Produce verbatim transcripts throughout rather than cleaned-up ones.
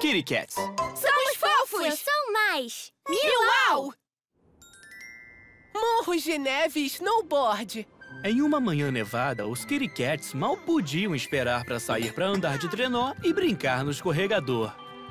Kitty Cats. Somos fofos! Eu sou mais. Miau! Morros de neve e snowboard. Em uma manhã nevada, os Kitty Cats mal podiam esperar para sair para andar de trenó e brincar no escorregador.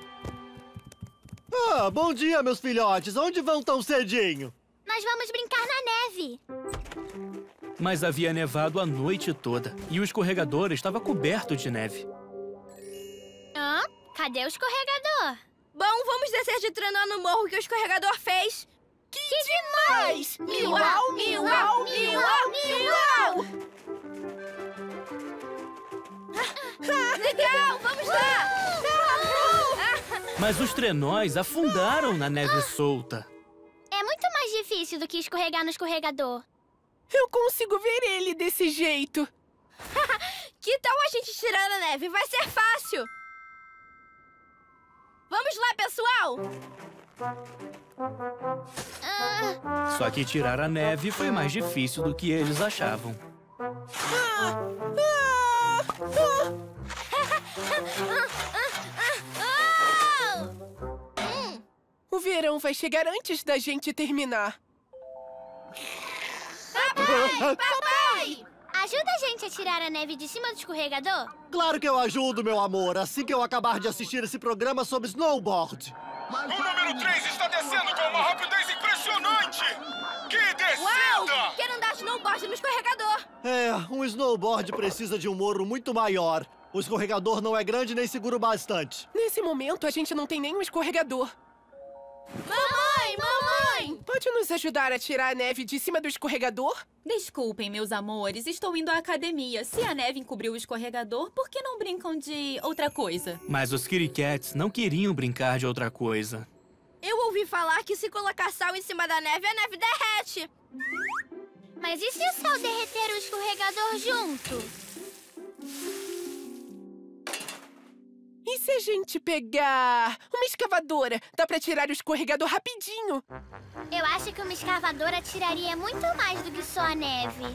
Ah, bom dia, meus filhotes. Onde vão tão cedinho? Nós vamos brincar na neve. Mas havia nevado a noite toda e o escorregador estava coberto de neve. Hã? Cadê o escorregador? Bom, vamos descer de trenó no morro que o escorregador fez. Que, que demais! Miau, miau, miau, miau! Legal, vamos lá! Mas os trenós afundaram na neve solta. É muito mais difícil do que escorregar no escorregador. Eu consigo ver ele desse jeito. Que tal a gente tirar a neve? Vai ser fácil! Vamos lá, pessoal! Ah, Só que tirar a neve foi mais difícil do que eles achavam. O verão vai chegar antes da gente terminar. Papai! ajuda a gente a tirar a neve de cima do escorregador? Claro que eu ajudo, meu amor. Assim que eu acabar de assistir esse programa sobre snowboard. O número três está descendo com uma rapidez impressionante! Que descida! Uau! Quero andar de snowboard no escorregador! É, um snowboard precisa de um morro muito maior. O escorregador não é grande nem seguro bastante. Nesse momento, a gente não tem nenhum escorregador. Mamãe! Mamãe! Pode nos ajudar a tirar a neve de cima do escorregador? Desculpem, meus amores, estou indo à academia. Se a neve encobriu o escorregador, por que não brincam de outra coisa? Mas os Kitty Cats não queriam brincar de outra coisa. Eu ouvi falar que se colocar sal em cima da neve, a neve derrete. Mas e se o sal derreter o escorregador junto? E se a gente pegar uma escavadora? Dá pra tirar o escorregador rapidinho. Eu acho que uma escavadora tiraria muito mais do que só a neve.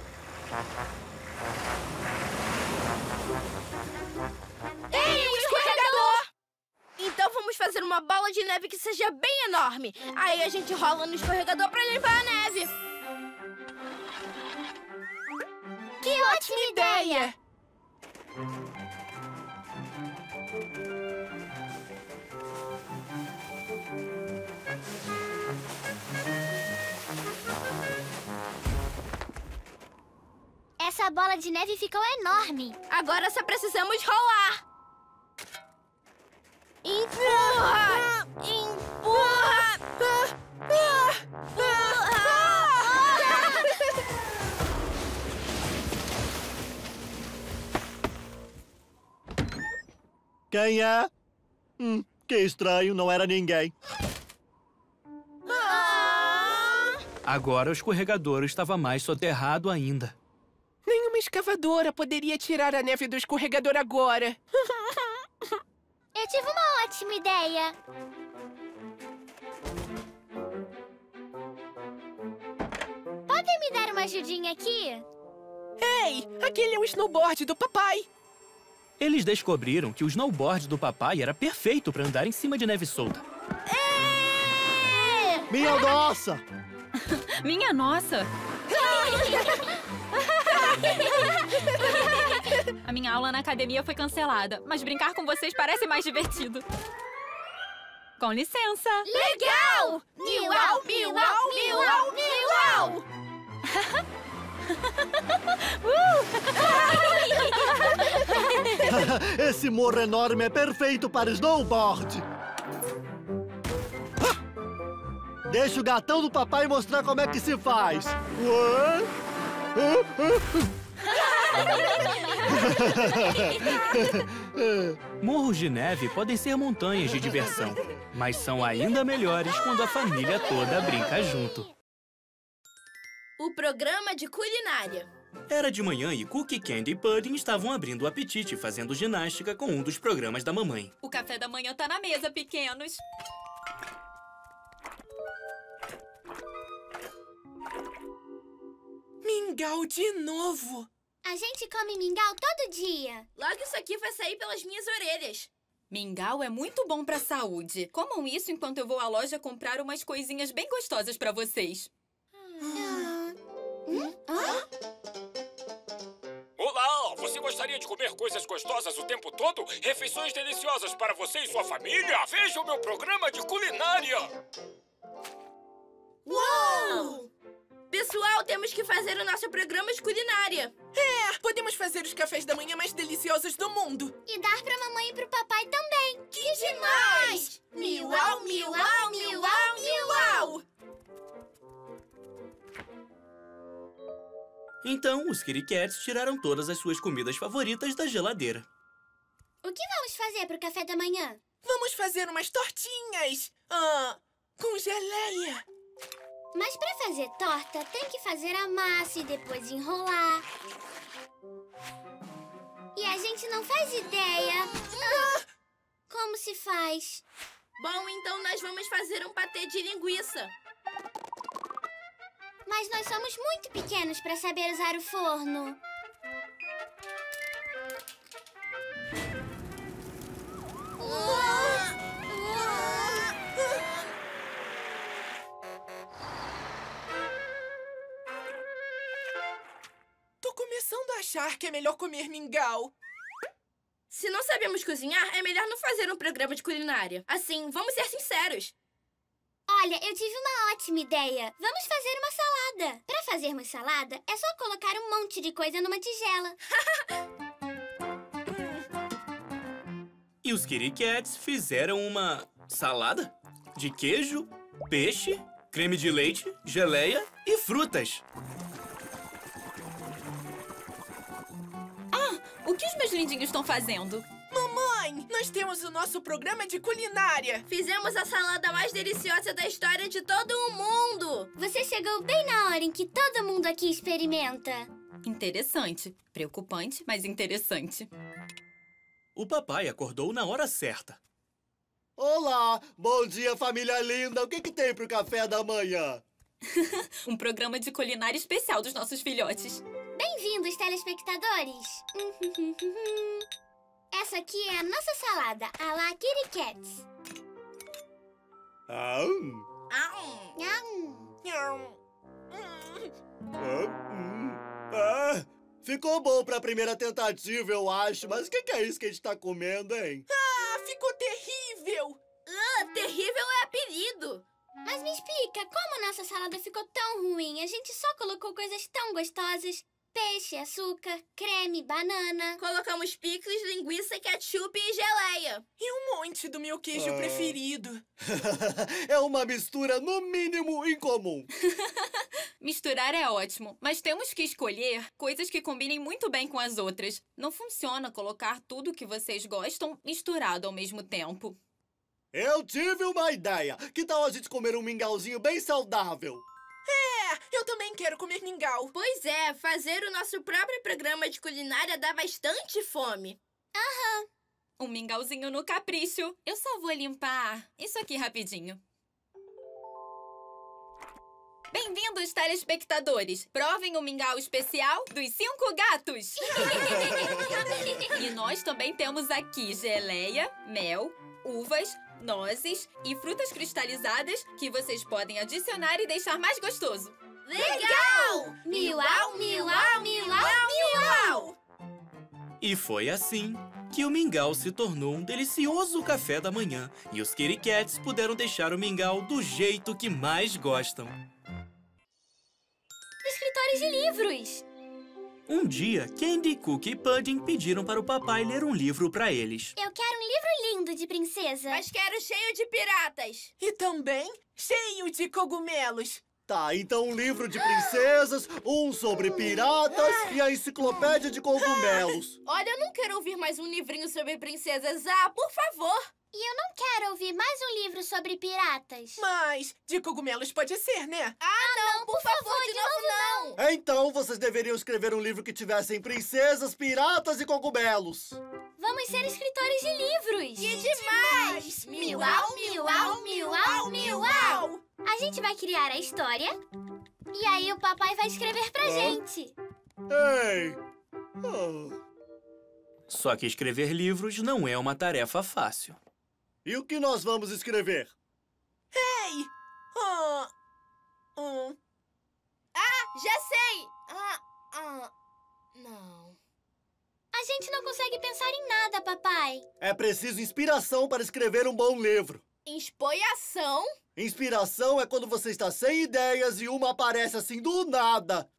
Ei, um escorregador! Então vamos fazer uma bola de neve que seja bem enorme. Aí a gente rola no escorregador pra limpar a neve. Que ótima ideia! Essa bola de neve ficou enorme. Agora só precisamos rolar. Empurra! Empurra! Quem é? Hum, que estranho, não era ninguém. Agora o escorregador estava mais soterrado ainda. Nenhuma escavadora poderia tirar a neve do escorregador agora. Eu tive uma ótima ideia. Podem me dar uma ajudinha aqui? Ei, aquele é o snowboard do papai. Eles descobriram que o snowboard do papai era perfeito para andar em cima de neve solta. Minha nossa! Minha nossa! A minha aula na academia foi cancelada, mas brincar com vocês parece mais divertido. Com licença! Legal! Miau, miau, miau, miau! Esse morro enorme é perfeito para snowboard. Deixa o gatão do papai mostrar como é que se faz. Ué? Morros de neve podem ser montanhas de diversão, mas são ainda melhores quando a família toda brinca junto. O programa de culinária. Era de manhã e Cookie, Candy e Pudding estavam abrindo o apetite fazendo ginástica com um dos programas da mamãe. O café da manhã tá na mesa, pequenos. Mingau de novo. A gente come mingau todo dia. Logo isso aqui vai sair pelas minhas orelhas. Mingau é muito bom pra saúde. Comam isso enquanto eu vou à loja comprar umas coisinhas bem gostosas pra vocês. Olá, você gostaria de comer coisas gostosas o tempo todo? Refeições deliciosas para você e sua família? Veja o meu programa de culinária! Uou! Pessoal, temos que fazer o nosso programa de culinária. É, podemos fazer os cafés da manhã mais deliciosos do mundo. E dar pra mamãe e pro papai também. Que demais! Miau, miau, miau, miau! Então, os Kitty Cats tiraram todas as suas comidas favoritas da geladeira. O que vamos fazer pro café da manhã? Vamos fazer umas tortinhas. Ah, com geleia. Mas pra fazer torta, tem que fazer a massa e depois enrolar. E a gente não faz ideia ah, como se faz. Bom, então nós vamos fazer um patê de linguiça. Mas nós somos muito pequenos pra saber usar o forno. Tô começando a achar que é melhor comer mingau. Se não sabemos cozinhar, é melhor não fazer um programa de culinária. Assim, vamos ser sinceros. Olha, eu tive uma ótima ideia. Vamos fazer uma salada. Para fazermos salada, é só colocar um monte de coisa numa tigela. E os Kitty Cats fizeram uma salada de queijo, peixe, creme de leite, geleia e frutas. O que os meus lindinhos estão fazendo? Mamãe, nós temos o nosso programa de culinária. Fizemos a salada mais deliciosa da história de todo o mundo. Você chegou bem na hora em que todo mundo aqui experimenta. Interessante. Preocupante, mas interessante. O papai acordou na hora certa. Olá! Bom dia, família linda! O que que tem pro café da manhã? Um programa de culinária especial dos nossos filhotes. Bem-vindos, telespectadores. Essa aqui é a nossa salada, a la Kitty Cats. Ah, hum. Ah, Nham. Nham. Ah, hum. Ah, ficou bom pra primeira tentativa, eu acho. Mas o que que é isso que a gente tá comendo, hein? Ah, ficou terrível. ah, terrível é apelido. Mas me explica, como a nossa salada ficou tão ruim? A gente só colocou coisas tão gostosas. Peixe, açúcar, creme, banana. Colocamos picles, linguiça, ketchup e geleia. E um monte do meu queijo Ah. preferido. É uma mistura, no mínimo, incomum. Misturar é ótimo, mas temos que escolher coisas que combinem muito bem com as outras. Não funciona colocar tudo que vocês gostam misturado ao mesmo tempo. Eu tive uma ideia. Que tal a gente comer um mingauzinho bem saudável? É, eu também quero comer mingau. Pois é, fazer o nosso próprio programa de culinária dá bastante fome. Um mingauzinho no capricho. Eu só vou limpar isso aqui rapidinho. Bem-vindos, telespectadores! Provem o mingau especial dos cinco gatos! E nós também temos aqui geleia, mel, uvas, nozes e frutas cristalizadas que vocês podem adicionar e deixar mais gostoso. Legal! Miau, miau, miau, miau! E foi assim que o mingau se tornou um delicioso café da manhã e os Kitty Cats puderam deixar o mingau do jeito que mais gostam. Escritores de livros. Um dia, Candy, Cookie e Pudding pediram para o papai ler um livro para eles. Eu quero um livro lindo de princesa. Mas quero cheio de piratas. E também cheio de cogumelos. Tá, então um livro de princesas, um sobre piratas e a enciclopédia de cogumelos. Olha, eu não quero ouvir mais um livrinho sobre princesas. Ah, por favor. E eu não quero ouvir mais um livro sobre piratas. Mas de cogumelos pode ser, né? Ah, não, por, favor, de novo não. Então vocês deveriam escrever um livro que tivessem princesas, piratas e cogumelos. Vamos ser escritores de livros. Que demais! Miau, miau, miau, miau! A gente vai criar a história e aí o papai vai escrever pra Hã? gente. Ei! Oh. Só que escrever livros não é uma tarefa fácil. E o que nós vamos escrever? Ei! Ah, hum. Já sei! Ah, ah, não. A gente não consegue pensar em nada, papai. É preciso inspiração para escrever um bom livro. Inspiração? Inspiração é quando você está sem ideias e uma aparece assim do nada.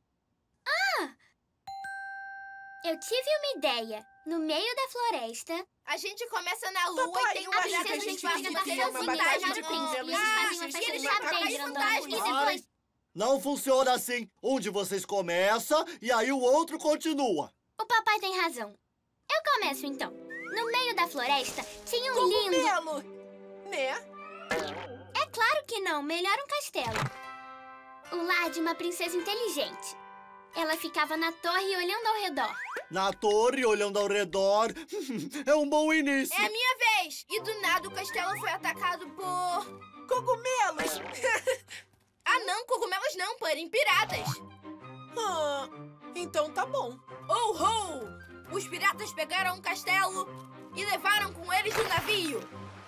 Eu tive uma ideia. No meio da floresta, A gente começa na lua Papai, e tem eu uma acho que a que a gente gente faz devia uma criar festa uma sozinha, batalha de de príncipes. cogumelos E eles fazem uma e festa eles de matam chapéus os fantásticos. E fantasmas. depois... Não funciona assim. Um de vocês começa e aí o outro continua. o papai tem razão. Eu começo então. No meio da floresta tinha um lindo... Cogumelo! Né? É claro que não, melhor um castelo. O lar de uma princesa inteligente. Ela ficava na torre olhando ao redor. Na torre, olhando ao redor. É um bom início. É a minha vez! E do nada o castelo foi atacado por... Cogumelos! Ah, não, cogumelos não, porém piratas. Ah, então tá bom. Oh, ho! Os piratas pegaram um castelo e levaram com eles o navio.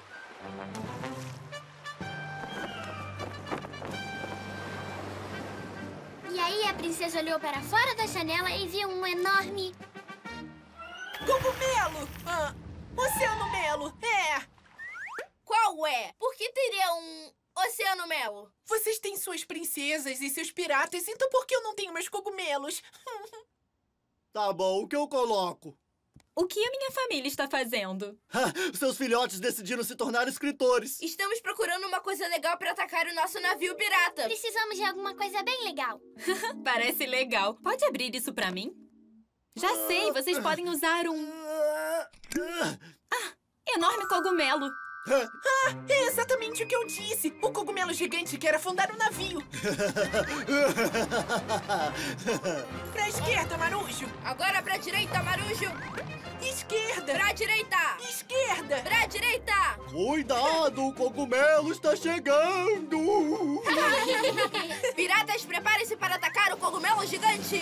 E aí a princesa olhou para fora da janela e viu um enorme... Cogumelo! Ah, Oceano Melo! É! Qual é? Por que teria um Oceano Melo? Vocês têm suas princesas e seus piratas, então por que eu não tenho meus cogumelos? Tá bom, o que eu coloco? O que a minha família está fazendo? Seus filhotes decidiram se tornar escritores. Estamos procurando uma coisa legal para atacar o nosso navio pirata. Precisamos de alguma coisa bem legal. Parece legal. Pode abrir isso pra mim? Já sei, vocês podem usar um enorme cogumelo. É exatamente o que eu disse! O cogumelo gigante quer afundar o navio! Pra esquerda, Marujo! Agora pra direita, Marujo. Esquerda! Pra direita. Esquerda! Pra direita. Cuidado, o cogumelo está chegando! Piratas, preparem-se para atacar o cogumelo gigante.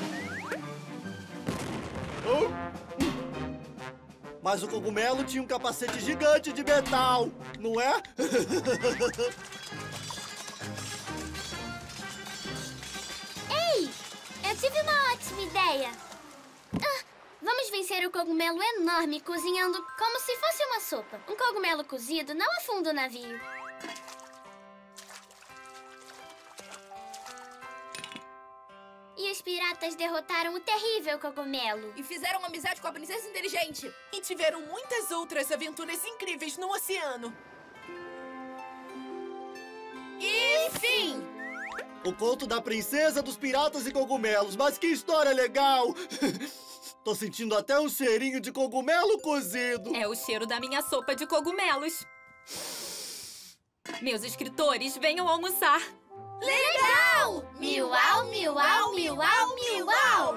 Mas o cogumelo tinha um capacete gigante de metal, não é? Ei! Eu tive uma ótima ideia. Ah, vamos vencer o cogumelo enorme cozinhando como se fosse uma sopa. Um cogumelo cozido não afunda o navio. E os piratas derrotaram o terrível cogumelo. E fizeram amizade com a princesa inteligente. E tiveram muitas outras aventuras incríveis no oceano. E fim! O conto da princesa, dos piratas e cogumelos. Mas que história legal! Tô sentindo até um cheirinho de cogumelo cozido. É o cheiro da minha sopa de cogumelos. Meus escritores, venham almoçar. Legal! Miau, miau, miau, miau!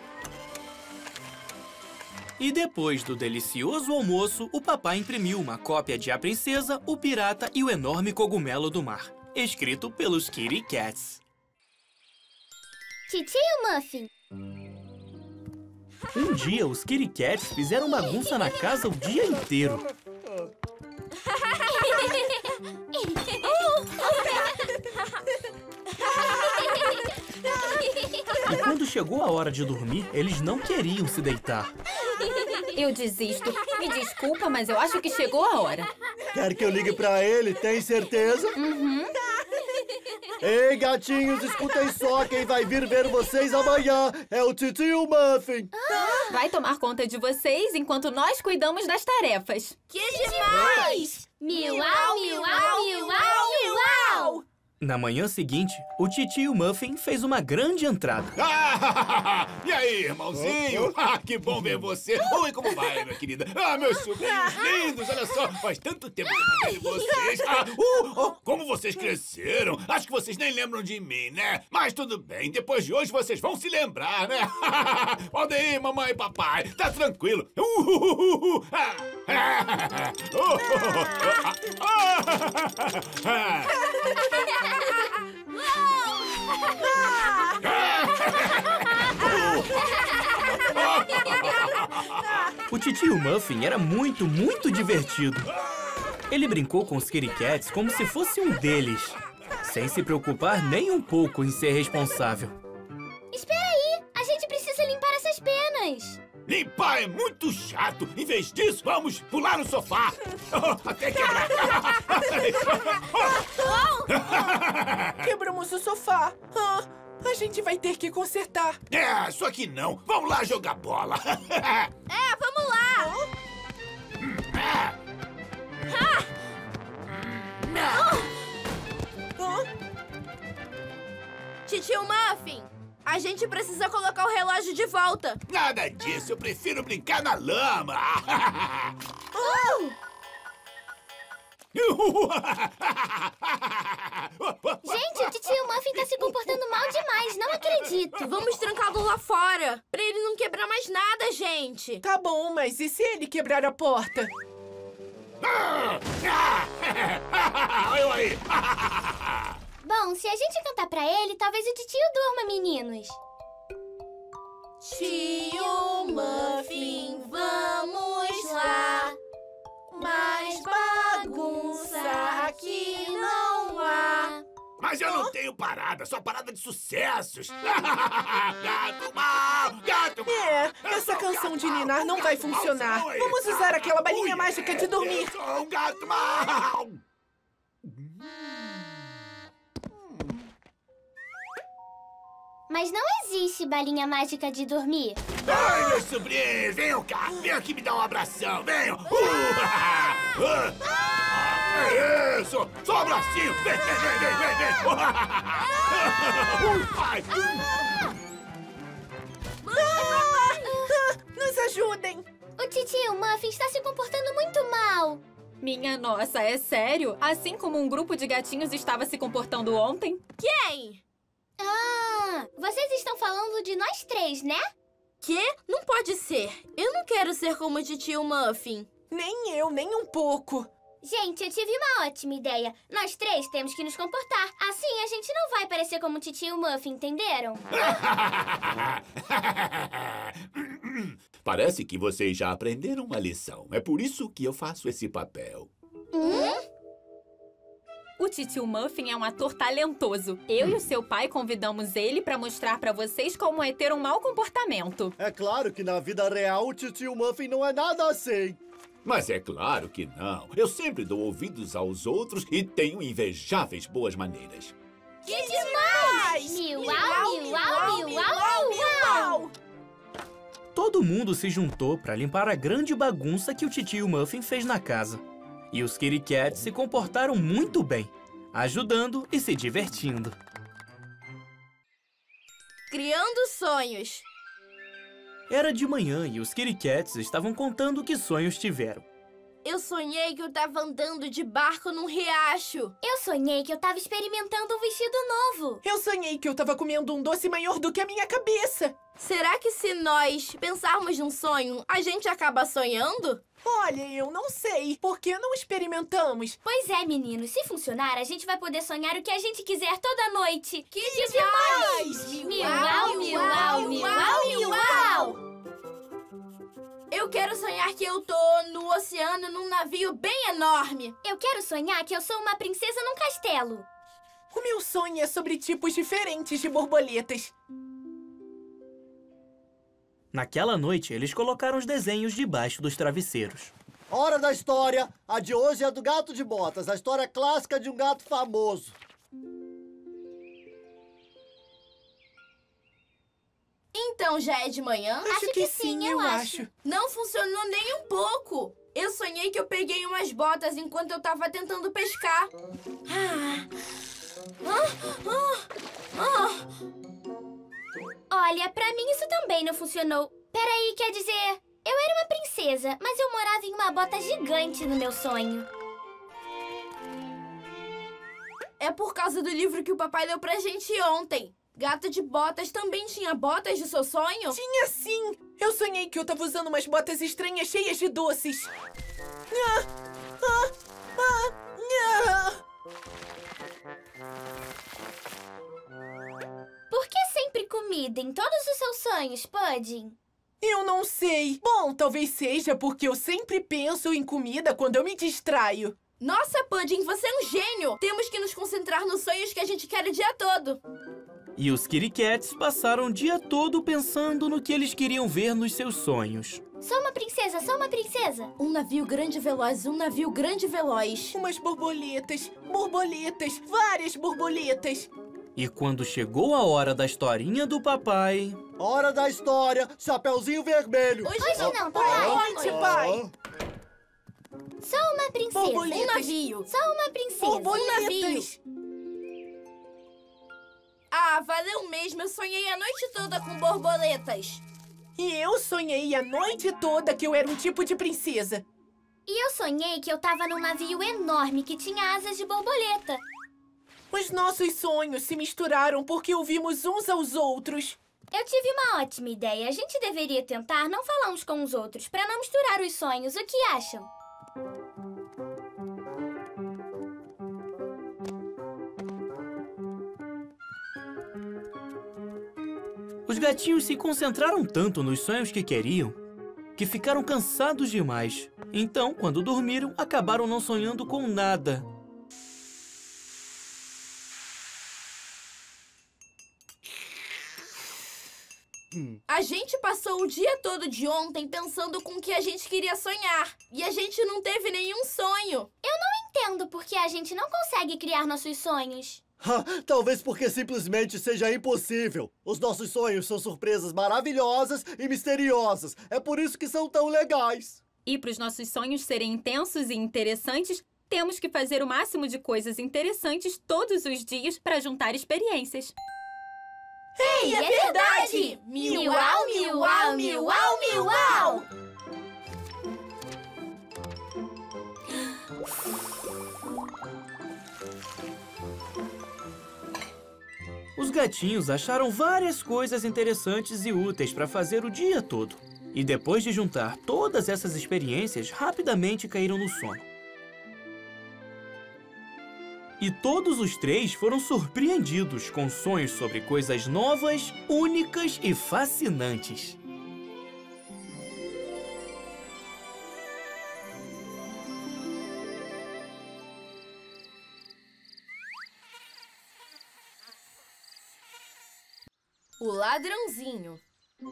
E depois do delicioso almoço, o papai imprimiu uma cópia de A Princesa, o Pirata e o Enorme Cogumelo do Mar, escrito pelos Kitty Cats. Titio Muffin. Um dia, os Kitty Cats fizeram bagunça na casa o dia inteiro. E quando chegou a hora de dormir, eles não queriam se deitar. Eu desisto. Me desculpa, mas eu acho que chegou a hora. Quer que eu ligue pra ele? Tem certeza? Uhum. Ei, gatinhos, escutem só quem vai vir ver vocês amanhã. É o Titio Muffin. Vai tomar conta de vocês enquanto nós cuidamos das tarefas. Que demais! Miau, miau, miau, miau! Na manhã seguinte, o Titio Muffin fez uma grande entrada. Ah, e aí, irmãozinho? Ah, que bom ver você. Oi, como vai, minha querida? Ah, meus sobrinhos lindos, olha só. Faz tanto tempo que eu não vejo vocês. Ah, uh, oh, como vocês cresceram. Acho que vocês nem lembram de mim, né? Mas tudo bem, depois de hoje vocês vão se lembrar, né? Podem ir, mamãe e papai. Tá tranquilo. Uh, uh, uh, uh. Ah, ah, uh, uh, uh. Ah, ah, ah. Ah! titio Muffin era muito, muito divertido. Ele brincou com os Kitty Cats como se fosse um deles, sem se preocupar nem um pouco em ser responsável. Espera aí! A gente precisa limpar essas penas. Limpar é muito chato. Em vez disso, vamos pular no sofá. Até quebrar. Quebramos o sofá. Ah, a gente vai ter que consertar. É, só que não. Vamos lá jogar bola. É, vamos lá! Ah, Titio Muffin, a gente precisa colocar o relógio de volta. Nada disso. Eu prefiro brincar na lama. Gente, o titio Muffin tá se comportando mal demais, não acredito. Vamos trancá-lo lá fora, pra ele não quebrar mais nada, gente. tá bom, mas e se ele quebrar a porta? Eu aí. Bom, se a gente cantar pra ele, talvez o titio durma, meninos. Tio Muffin, vamos lá. Mais bagunça aqui não há. Mas eu não tenho parada, só parada de sucessos. Gato mal, gato mal. É, essa canção de ninar não vai funcionar. Vamos usar aquela balinha mágica de dormir. Eu sou um gato mal. Mas não existe balinha mágica de dormir. Ai, meus sobrinhos, venham cá. Venham aqui me dar um abração, venham. Uh, uh, uh, é isso, só um abracinho. Vem, vem, vem, vem, vem, vem. Uh, ai. Ah, nos ajudem. O titio Muffin está se comportando muito mal. Minha nossa, é sério? Assim como um grupo de gatinhos estava se comportando ontem? Quem? Ah, vocês estão falando de nós três, né? Quê? Não pode ser. Eu não quero ser como o titio Muffin. Nem eu, nem um pouco. Gente, eu tive uma ótima ideia. Nós três temos que nos comportar. Assim a gente não vai parecer como o titio Muffin, entenderam? Parece que vocês já aprenderam uma lição. É por isso que eu faço esse papel. Hum? O titio Muffin é um ator talentoso. Eu e o seu pai convidamos ele pra mostrar pra vocês como é ter um mau comportamento. É claro que na vida real o titio Muffin não é nada assim. Mas é claro que não. Eu sempre dou ouvidos aos outros e tenho invejáveis boas maneiras. Que demais! Miau, miau, miau, miau, miau! Todo mundo se juntou para limpar a grande bagunça que o titio Muffin fez na casa. E os Kitty Cats se comportaram muito bem, ajudando e se divertindo. Criando sonhos. Era de manhã e os Kitty Cats estavam contando que sonhos tiveram. Eu sonhei que eu tava andando de barco num riacho. Eu sonhei que eu tava experimentando um vestido novo. Eu sonhei que eu tava comendo um doce maior do que a minha cabeça. Será que se nós pensarmos num sonho, a gente acaba sonhando? Olha, eu não sei. Por que não experimentamos? Pois é, meninos. Se funcionar, a gente vai poder sonhar o que a gente quiser toda noite. Que, Que demais! demais! Miau, miau, miau, miau! Eu quero sonhar que eu tô no oceano num navio bem enorme. Eu quero sonhar que eu sou uma princesa num castelo. O meu sonho é sobre tipos diferentes de borboletas. Naquela noite, eles colocaram os desenhos debaixo dos travesseiros. Hora da história. A de hoje é a do Gato de Botas, a história clássica de um gato famoso. Então já é de manhã? Acho que sim, eu acho. Não funcionou nem um pouco. Eu sonhei que eu peguei umas botas enquanto eu tava tentando pescar. Ah. Ah, ah, ah. Olha, pra mim isso também não funcionou. Peraí, quer dizer, eu era uma princesa, mas eu morava em uma bota gigante no meu sonho. É por causa do livro que o papai deu pra gente ontem. Gato de Botas também tinha botas de seu sonho? Tinha sim! Eu sonhei que eu tava usando umas botas estranhas cheias de doces. Ah, ah, ah, ah. Por que sempre comida em todos os seus sonhos, Pudding? Eu não sei. Bom, talvez seja porque eu sempre penso em comida quando eu me distraio. Nossa, Pudding, você é um gênio! Temos que nos concentrar nos sonhos que a gente quer o dia todo. E os Kitty Cats passaram o dia todo pensando no que eles queriam ver nos seus sonhos. Sou uma princesa, sou uma princesa. Um navio grande e veloz, um navio grande e veloz. Umas borboletas, borboletas, várias borboletas. E quando chegou a hora da historinha do papai... Hora da história, Chapeuzinho Vermelho. Hoje não, papai. Boa noite, pai. Sou uma princesa. Borboletas. Um navio. Sou uma princesa. Borboletas. Ah, valeu mesmo. Eu sonhei a noite toda com borboletas. E eu sonhei a noite toda que eu era um tipo de princesa. E eu sonhei que eu tava num navio enorme que tinha asas de borboleta. Os nossos sonhos se misturaram porque ouvimos uns aos outros. Eu tive uma ótima ideia. A gente deveria tentar não falar uns com os outros pra não misturar os sonhos. O que acham? Os gatinhos se concentraram tanto nos sonhos que queriam que ficaram cansados demais. Então, quando dormiram, acabaram não sonhando com nada. A gente passou o dia todo de ontem pensando com o que a gente queria sonhar. E a gente não teve nenhum sonho. Eu não entendo por que a gente não consegue criar nossos sonhos. Talvez porque simplesmente seja impossível. Os nossos sonhos são surpresas maravilhosas e misteriosas. É por isso que são tão legais. E para os nossos sonhos serem intensos e interessantes, temos que fazer o máximo de coisas interessantes todos os dias para juntar experiências. Ei, é verdade! Miau, miau, miau, miau! Os gatinhos acharam várias coisas interessantes e úteis para fazer o dia todo. E depois de juntar todas essas experiências, rapidamente caíram no sono. E todos os três foram surpreendidos com sonhos sobre coisas novas, únicas e fascinantes. O ladrãozinho.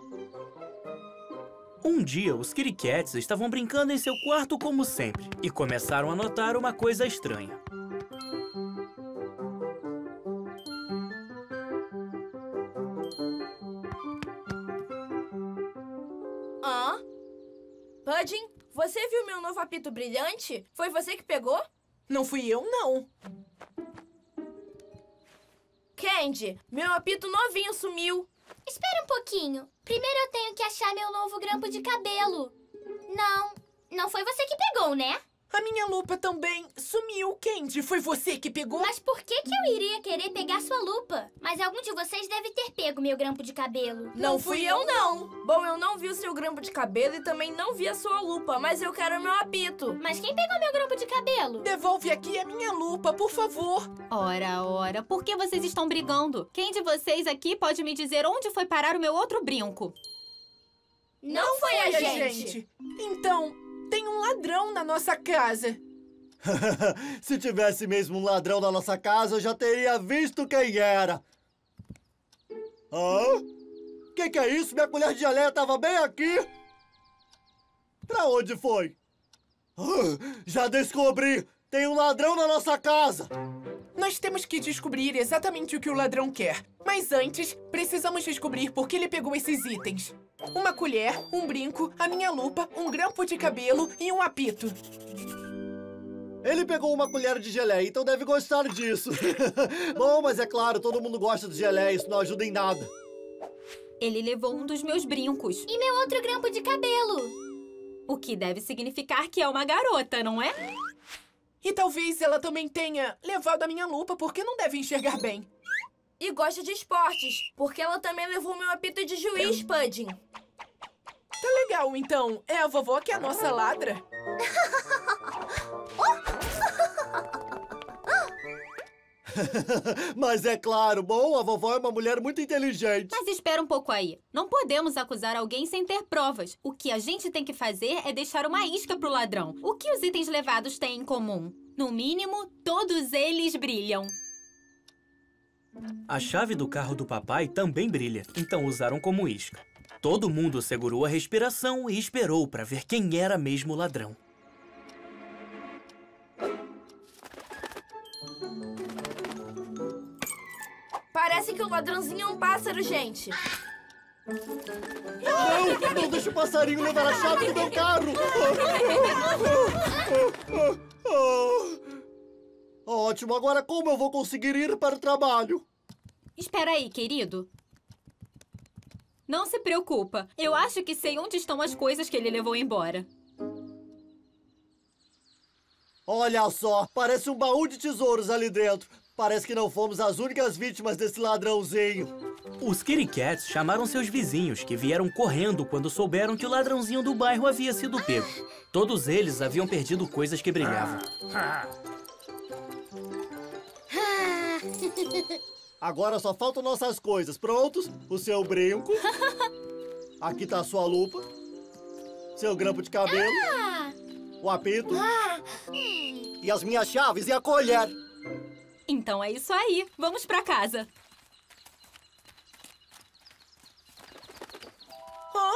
Um dia, os Kitty Cats estavam brincando em seu quarto como sempre e começaram a notar uma coisa estranha. Hã? Pudding, você viu meu novo apito brilhante? Foi você que pegou? Não fui eu, não. Candy, meu apito novinho sumiu. Espera um pouquinho. Primeiro eu tenho que achar meu novo grampo de cabelo. Não, não foi você que pegou, né? A minha lupa também sumiu, Candy. Foi você que pegou? Mas por que que eu iria querer pegar sua lupa? Mas algum de vocês deve ter pego meu grampo de cabelo. Não fui eu, não. Bom, eu não vi o seu grampo de cabelo e também não vi a sua lupa, mas eu quero meu apito. Mas quem pegou meu grampo de cabelo? Devolve aqui a minha lupa, por favor. Ora, ora, por que vocês estão brigando? Quem de vocês aqui pode me dizer onde foi parar o meu outro brinco? Não foi a Olha, gente. Então, tem um ladrão na nossa casa. Se tivesse mesmo um ladrão na nossa casa, eu já teria visto quem era. Hã? Que que é isso? Minha colher de geleia estava bem aqui. Pra onde foi? Ah, já descobri! Tem um ladrão na nossa casa! Nós temos que descobrir exatamente o que o ladrão quer. Mas antes, precisamos descobrir por que ele pegou esses itens. Uma colher, um brinco, a minha lupa, um grampo de cabelo e um apito. Ele pegou uma colher de geleia, então deve gostar disso. Bom, mas é claro, todo mundo gosta de geleia, isso não ajuda em nada. Ele levou um dos meus brincos, E meu outro grampo de cabelo. o que deve significar que é uma garota, não é? E talvez ela também tenha levado a minha lupa porque não deve enxergar bem. E gosta de esportes, porque ela também levou meu apito de juiz, Pudding. Tá legal, então. É a vovó que é a nossa ladra? Mas é claro, bom, a vovó é uma mulher muito inteligente. Mas espera um pouco aí. Não podemos acusar alguém sem ter provas. O que a gente tem que fazer é deixar uma isca pro ladrão. O que os itens levados têm em comum? No mínimo, todos eles brilham. A chave do carro do papai também brilha, então usaram como isca. Todo mundo segurou a respiração e esperou para ver quem era mesmo o ladrão. Parece que o ladrãozinho é um pássaro, gente. Não, não deixe o passarinho levar a chave do meu carro. Ótimo, agora como eu vou conseguir ir para o trabalho? Espera aí, querido. Não se preocupa. Eu acho que sei onde estão as coisas que ele levou embora. Olha só, parece um baú de tesouros ali dentro. Parece que não fomos as únicas vítimas desse ladrãozinho. Os Kitty Cats chamaram seus vizinhos, que vieram correndo quando souberam que o ladrãozinho do bairro havia sido pego. Todos eles haviam perdido coisas que brilhavam. Agora só faltam nossas coisas. Prontos? O seu brinco. Aqui tá a sua lupa. Seu grampo de cabelo. O apito. E as minhas chaves e a colher. Então é isso aí. Vamos pra casa. Hã?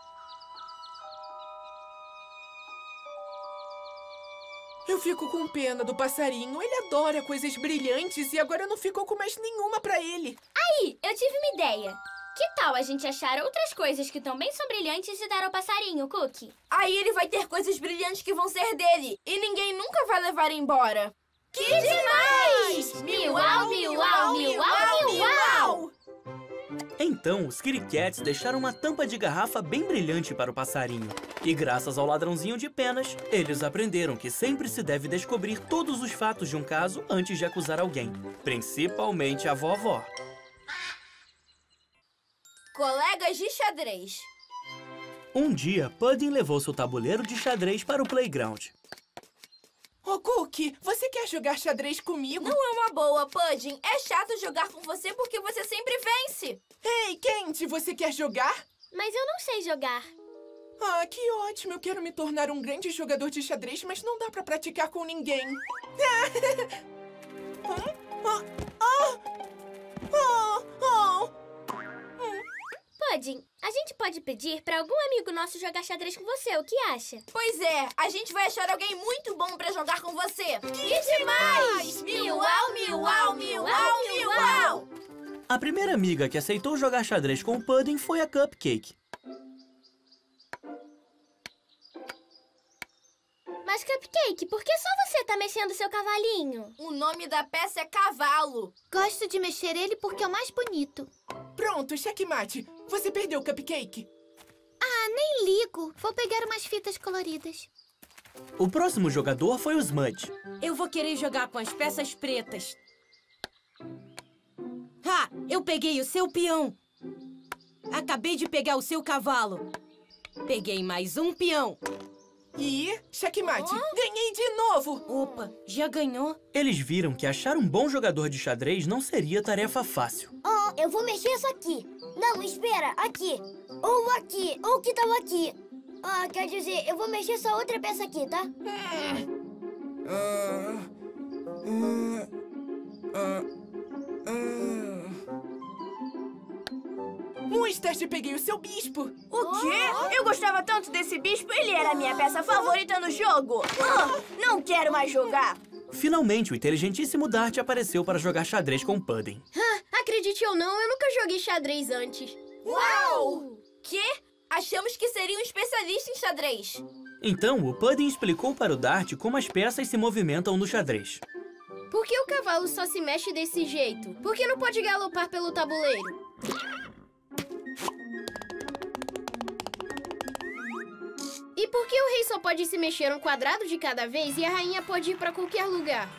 Eu fico com pena do passarinho. Ele adora coisas brilhantes e agora não ficou com mais nenhuma pra ele. Aí, eu tive uma ideia. Que tal a gente achar outras coisas que também são brilhantes e dar ao passarinho, Cookie? Aí ele vai ter coisas brilhantes que vão ser dele. E ninguém nunca vai levar embora. Que demais! Miau, miau, miau, miau! Então, os Kitty Cats deixaram uma tampa de garrafa bem brilhante para o passarinho. E graças ao ladrãozinho de penas, eles aprenderam que sempre se deve descobrir todos os fatos de um caso antes de acusar alguém. Principalmente a vovó. Colegas de xadrez. Um dia, Pudding levou seu tabuleiro de xadrez para o playground. Ô, Cookie, você quer jogar xadrez comigo? Não é uma boa, Pudding. É chato jogar com você porque você sempre vence. Ei, Candy, você quer jogar? Mas eu não sei jogar. Ah, que ótimo. Eu quero me tornar um grande jogador de xadrez, mas não dá pra praticar com ninguém. ah, ah, ah, ah, ah. Pudding, a gente pode pedir pra algum amigo nosso jogar xadrez com você, o que acha? Pois é, a gente vai achar alguém muito bom pra jogar com você. Que demais! Miau, miau, miau, miau! A primeira amiga que aceitou jogar xadrez com o Pudding foi a Cupcake. Mas, Cupcake, por que só você tá mexendo seu cavalinho? O nome da peça é cavalo. Gosto de mexer ele porque é o mais bonito. Pronto, checkmate. Você perdeu, Cupcake. Ah, nem ligo. Vou pegar umas fitas coloridas. O próximo jogador foi o Smudge. Eu vou querer jogar com as peças pretas. Ah, eu peguei o seu peão. Acabei de pegar o seu cavalo. Peguei mais um peão. E, checkmate, oh? Ganhei de novo! Opa, já ganhou? Eles viram que achar um bom jogador de xadrez não seria tarefa fácil. Oh, eu vou mexer isso aqui. Não, espera, aqui. Ou aqui, ou que tal aqui. Ah, quer dizer, eu vou mexer essa outra peça aqui, tá? Hum. Uh, uh, uh, uh. Mustard, peguei o seu bispo. O quê? Eu gostava tanto desse bispo, ele era a minha peça favorita no jogo. Ah, não quero mais jogar. Finalmente, o inteligentíssimo Dart apareceu para jogar xadrez com o Pudding. Ah, acredite ou não, eu nunca joguei xadrez antes. Uau! Quê? Achamos que seria um especialista em xadrez. Então, o Pudding explicou para o Dart como as peças se movimentam no xadrez. Por que o cavalo só se mexe desse jeito? Por que não pode galopar pelo tabuleiro? E por que o rei só pode se mexer um quadrado de cada vez e a rainha pode ir pra qualquer lugar?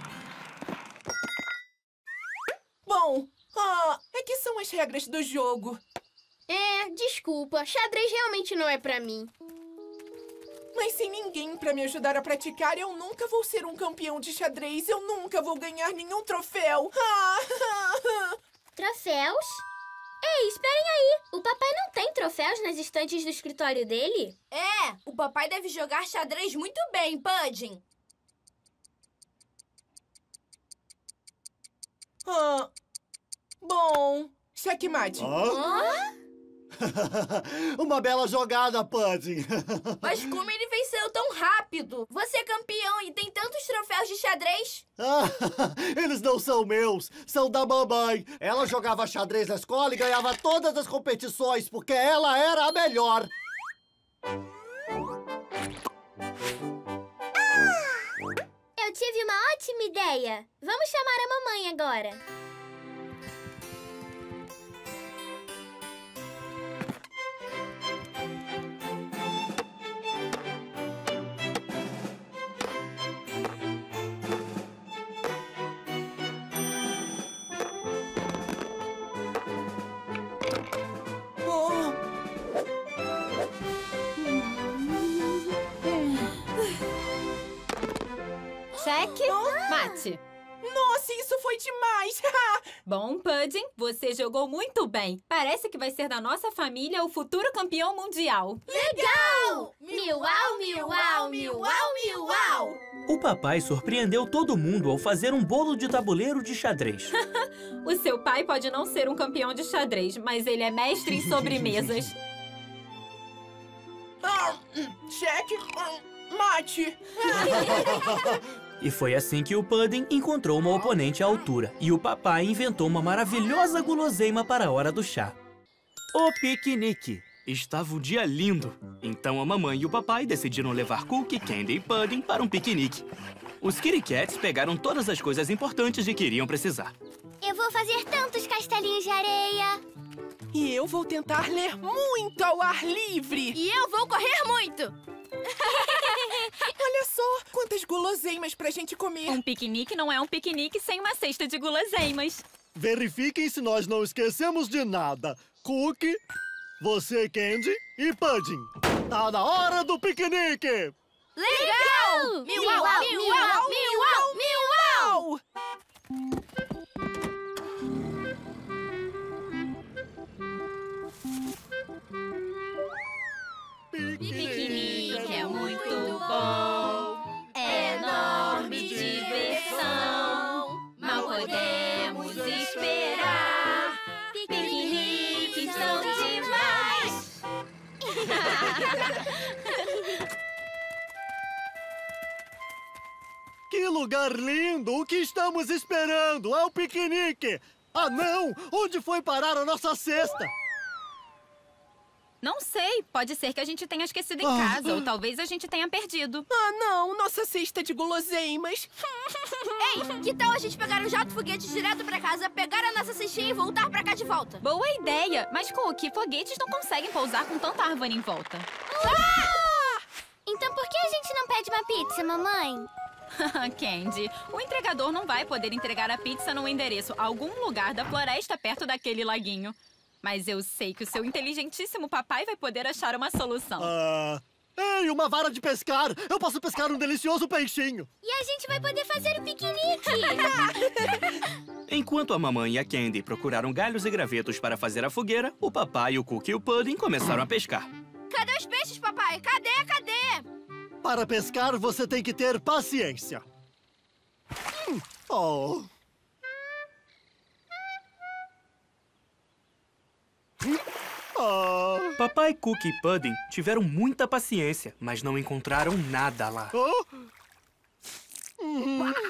Bom, ah, é que são as regras do jogo. É, desculpa. Xadrez realmente não é pra mim. Mas sem ninguém pra me ajudar a praticar, eu nunca vou ser um campeão de xadrez. Eu nunca vou ganhar nenhum troféu. Troféus? Ei, esperem aí. O papai não tem troféus nas estantes do escritório dele? É, o papai deve jogar xadrez muito bem, Pudding. Ah, bom, checkmate. Hã? Uma bela jogada, Pudding. Mas como ele venceu tão rápido? Você é campeão e tem tantos troféus de xadrez? Ah, eles não são meus, são da mamãe. Ela jogava xadrez na escola e ganhava todas as competições, porque ela era a melhor. Eu tive uma ótima ideia. Vamos chamar a mamãe agora. Cheque, mate. Nossa, isso foi demais! Bom, Pudding, você jogou muito bem. Parece que vai ser da nossa família o futuro campeão mundial. Legal! Miuau, miuau, miuau, miuau! O papai surpreendeu todo mundo ao fazer um bolo de tabuleiro de xadrez. O seu pai pode não ser um campeão de xadrez, mas ele é mestre em sobremesas. Ah, cheque, mate. E foi assim que o Pudding encontrou uma oponente à altura. E o papai inventou uma maravilhosa guloseima para a hora do chá. O piquenique. Estava um dia lindo. Então a mamãe e o papai decidiram levar Cookie, Candy e Pudding para um piquenique. Os Kitty Cats pegaram todas as coisas importantes de que iriam precisar. Eu vou fazer tantos castelinhos de areia. E eu vou tentar ler muito ao ar livre. E eu vou correr muito. Olha só, quantas guloseimas pra gente comer. Um piquenique não é um piquenique sem uma cesta de guloseimas. Verifiquem se nós não esquecemos de nada. Cookie, você, Candy e Pudding. Tá na hora do piquenique! Legal! Miuau, miuau, miuau, miuau! Piquenique é muito bom, é enorme diversão. Mal podemos esperar. Piqueniques são demais. Que lugar lindo! O que estamos esperando? É o piquenique! Ah, não! Onde foi parar a nossa cesta? Não sei, pode ser que a gente tenha esquecido em Ah. casa, ou talvez a gente tenha perdido. Ah, não, nossa cesta de guloseimas. Ei, que tal a gente pegar um jato foguete direto pra casa, pegar a nossa cestinha e voltar pra cá de volta? Boa ideia, mas Cookie, foguetes não conseguem pousar com tanta árvore em volta. Ah! Então por que a gente não pede uma pizza, mamãe? Candy, o entregador não vai poder entregar a pizza num endereço a algum lugar da floresta perto daquele laguinho. Mas eu sei que o seu inteligentíssimo papai vai poder achar uma solução. Ah... Ei, uma vara de pescar! Eu posso pescar um delicioso peixinho! E a gente vai poder fazer o piquenique! Enquanto a mamãe e a Candy procuraram galhos e gravetos para fazer a fogueira, o papai, o Cookie e o Pudding começaram a pescar. Cadê os peixes, papai? Cadê? Cadê? Para pescar, você tem que ter paciência. Hum. Oh... Oh. Papai, Cookie e Pudding tiveram muita paciência, mas não encontraram nada lá. Oh. Hum.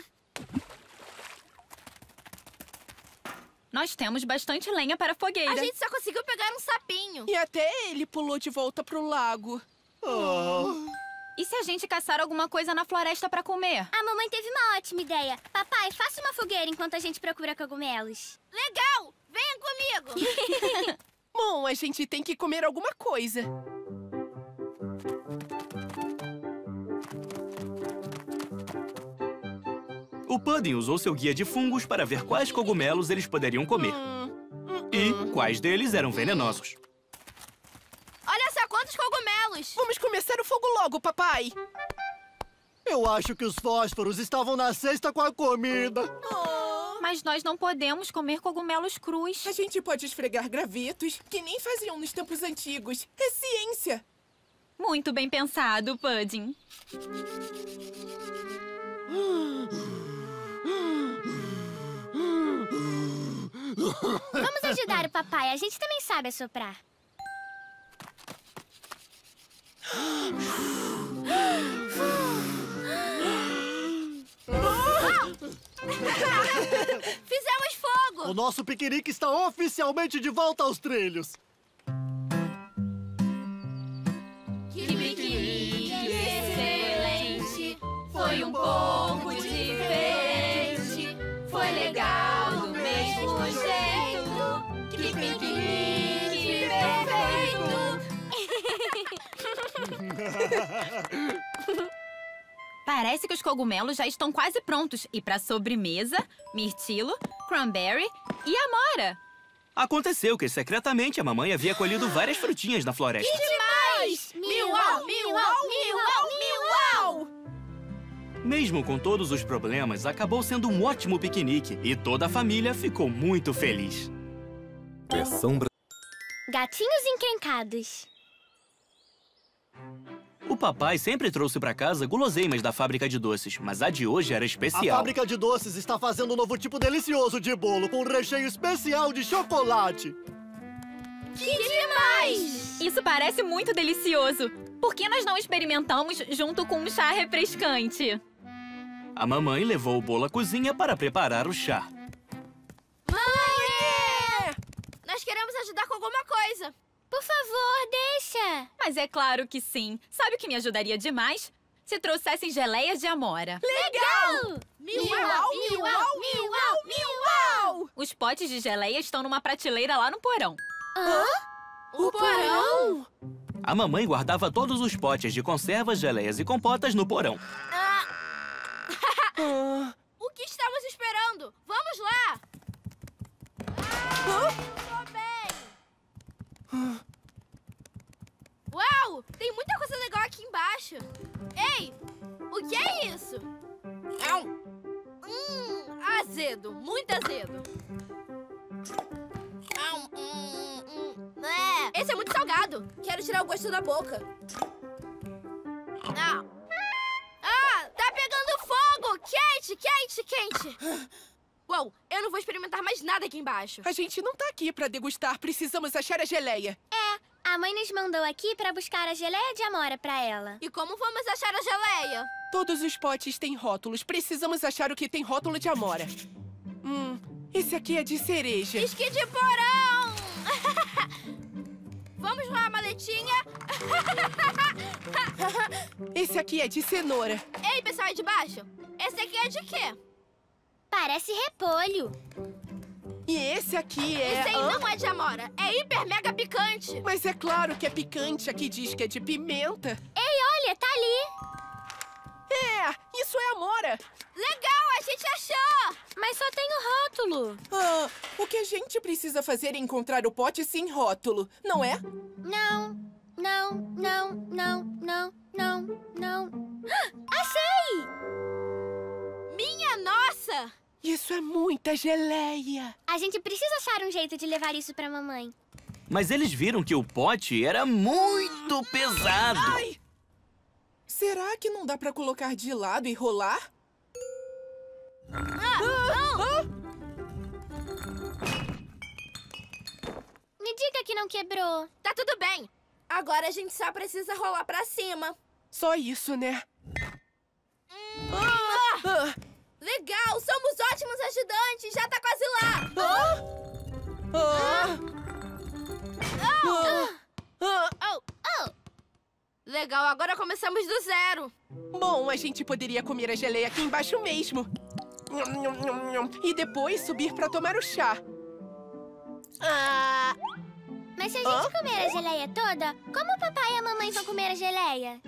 Nós temos bastante lenha para a fogueira. A gente só conseguiu pegar um sapinho. E até ele pulou de volta pro lago. Oh. E se a gente caçar alguma coisa na floresta para comer? A mamãe teve uma ótima ideia. Papai, faça uma fogueira enquanto a gente procura cogumelos. Legal! Venha comigo! Bom, a gente tem que comer alguma coisa. O Pudding usou seu guia de fungos para ver quais cogumelos eles poderiam comer. E quais deles eram venenosos. Olha só quantos cogumelos! Vamos comer começar o fogo logo, papai. Eu acho que os fósforos estavam na cesta com a comida. Oh. Mas nós não podemos comer cogumelos crus. A gente pode esfregar gravetos, que nem faziam nos tempos antigos. É ciência. Muito bem pensado, Pudding. Vamos ajudar o papai. A gente também sabe assoprar. Fizemos fogo! O nosso piquenique está oficialmente de volta aos trilhos. Que piquenique excelente! Foi um pouco diferente. Foi legal do mesmo jeito. Que piquenique perfeito! Parece que os cogumelos já estão quase prontos. E para sobremesa, mirtilo, cranberry e amora. Aconteceu que, secretamente, a mamãe havia colhido várias frutinhas na floresta. Que demais! Miau, miau, miau, miau! Mesmo com todos os problemas, acabou sendo um ótimo piquenique. E toda a família ficou muito feliz. Gatinhos encrencados. O papai sempre trouxe pra casa guloseimas da fábrica de doces, mas a de hoje era A especial. fábrica de doces está fazendo um novo tipo delicioso de bolo com um recheio especial de chocolate. Que demais! Isso parece muito delicioso. Por que nós não experimentamos junto com um chá refrescante? A mamãe levou o bolo à cozinha para preparar o chá. Mãe! Nós queremos ajudar com alguma coisa. Por favor, deixa. Mas é claro que sim. Sabe o que me ajudaria demais? Se trouxessem geleias de amora. Legal! Miau, miau, miau, miau! Os potes de geleia estão numa prateleira lá no porão. Hã? O porão? A mamãe guardava todos os potes de conservas, geleias e compotas no porão. Ah. Ah. O que estamos esperando? Vamos lá! Ah, tô bem! Uau! Tem muita coisa legal aqui embaixo. Ei! O que é isso? Hum, azedo. Muito azedo. Hum, hum. É. Esse é muito salgado. Quero tirar o gosto da boca. Ah! Ah! Tá pegando fogo! Quente, quente, quente! Uau! Eu não vou experimentar mais nada aqui embaixo. A gente não tá aqui pra degustar. Precisamos achar a geleia. É, a mãe nos mandou aqui pra buscar a geleia de amora pra ela. E como vamos achar a geleia? Todos os potes têm rótulos. Precisamos achar o que tem rótulo de amora. Hum, esse aqui é de cereja. Esqui de porão! Vamos lá, maletinha! Esse aqui é de cenoura. Ei, pessoal aí de baixo! Esse aqui é de quê? Parece repolho. E esse aqui é... Esse aí Hã? não é de amora. É hiper mega picante. Mas é claro que é picante. Aqui diz que é de pimenta. Ei, olha, tá ali. É, isso é amora. Legal, a gente achou! Mas só tem o rótulo. Ah, o que a gente precisa fazer é encontrar o pote sem rótulo, não é? Não, não, não, não, não, não, não. Achei! Minha nossa! Isso é muita geleia. A gente precisa achar um jeito de levar isso pra mamãe. Mas eles viram que o pote era muito pesado. Ai! Será que não dá pra colocar de lado e rolar? Ah, não! Ah! Me diga que não quebrou. Tá tudo bem. Agora a gente só precisa rolar pra cima. Só isso, né? Hum, Ah! Ah! Legal, somos ótimos ajudantes. Já tá quase lá. Ah! Ah! Ah! Ah! Oh, oh. Legal, agora começamos do zero. Bom, a gente poderia comer a geleia aqui embaixo mesmo. Nham, nham, nham, nham. E depois subir pra tomar o chá. Ah! Mas se a gente Hã? comer a geleia toda, como o papai e a mamãe vão comer a geleia?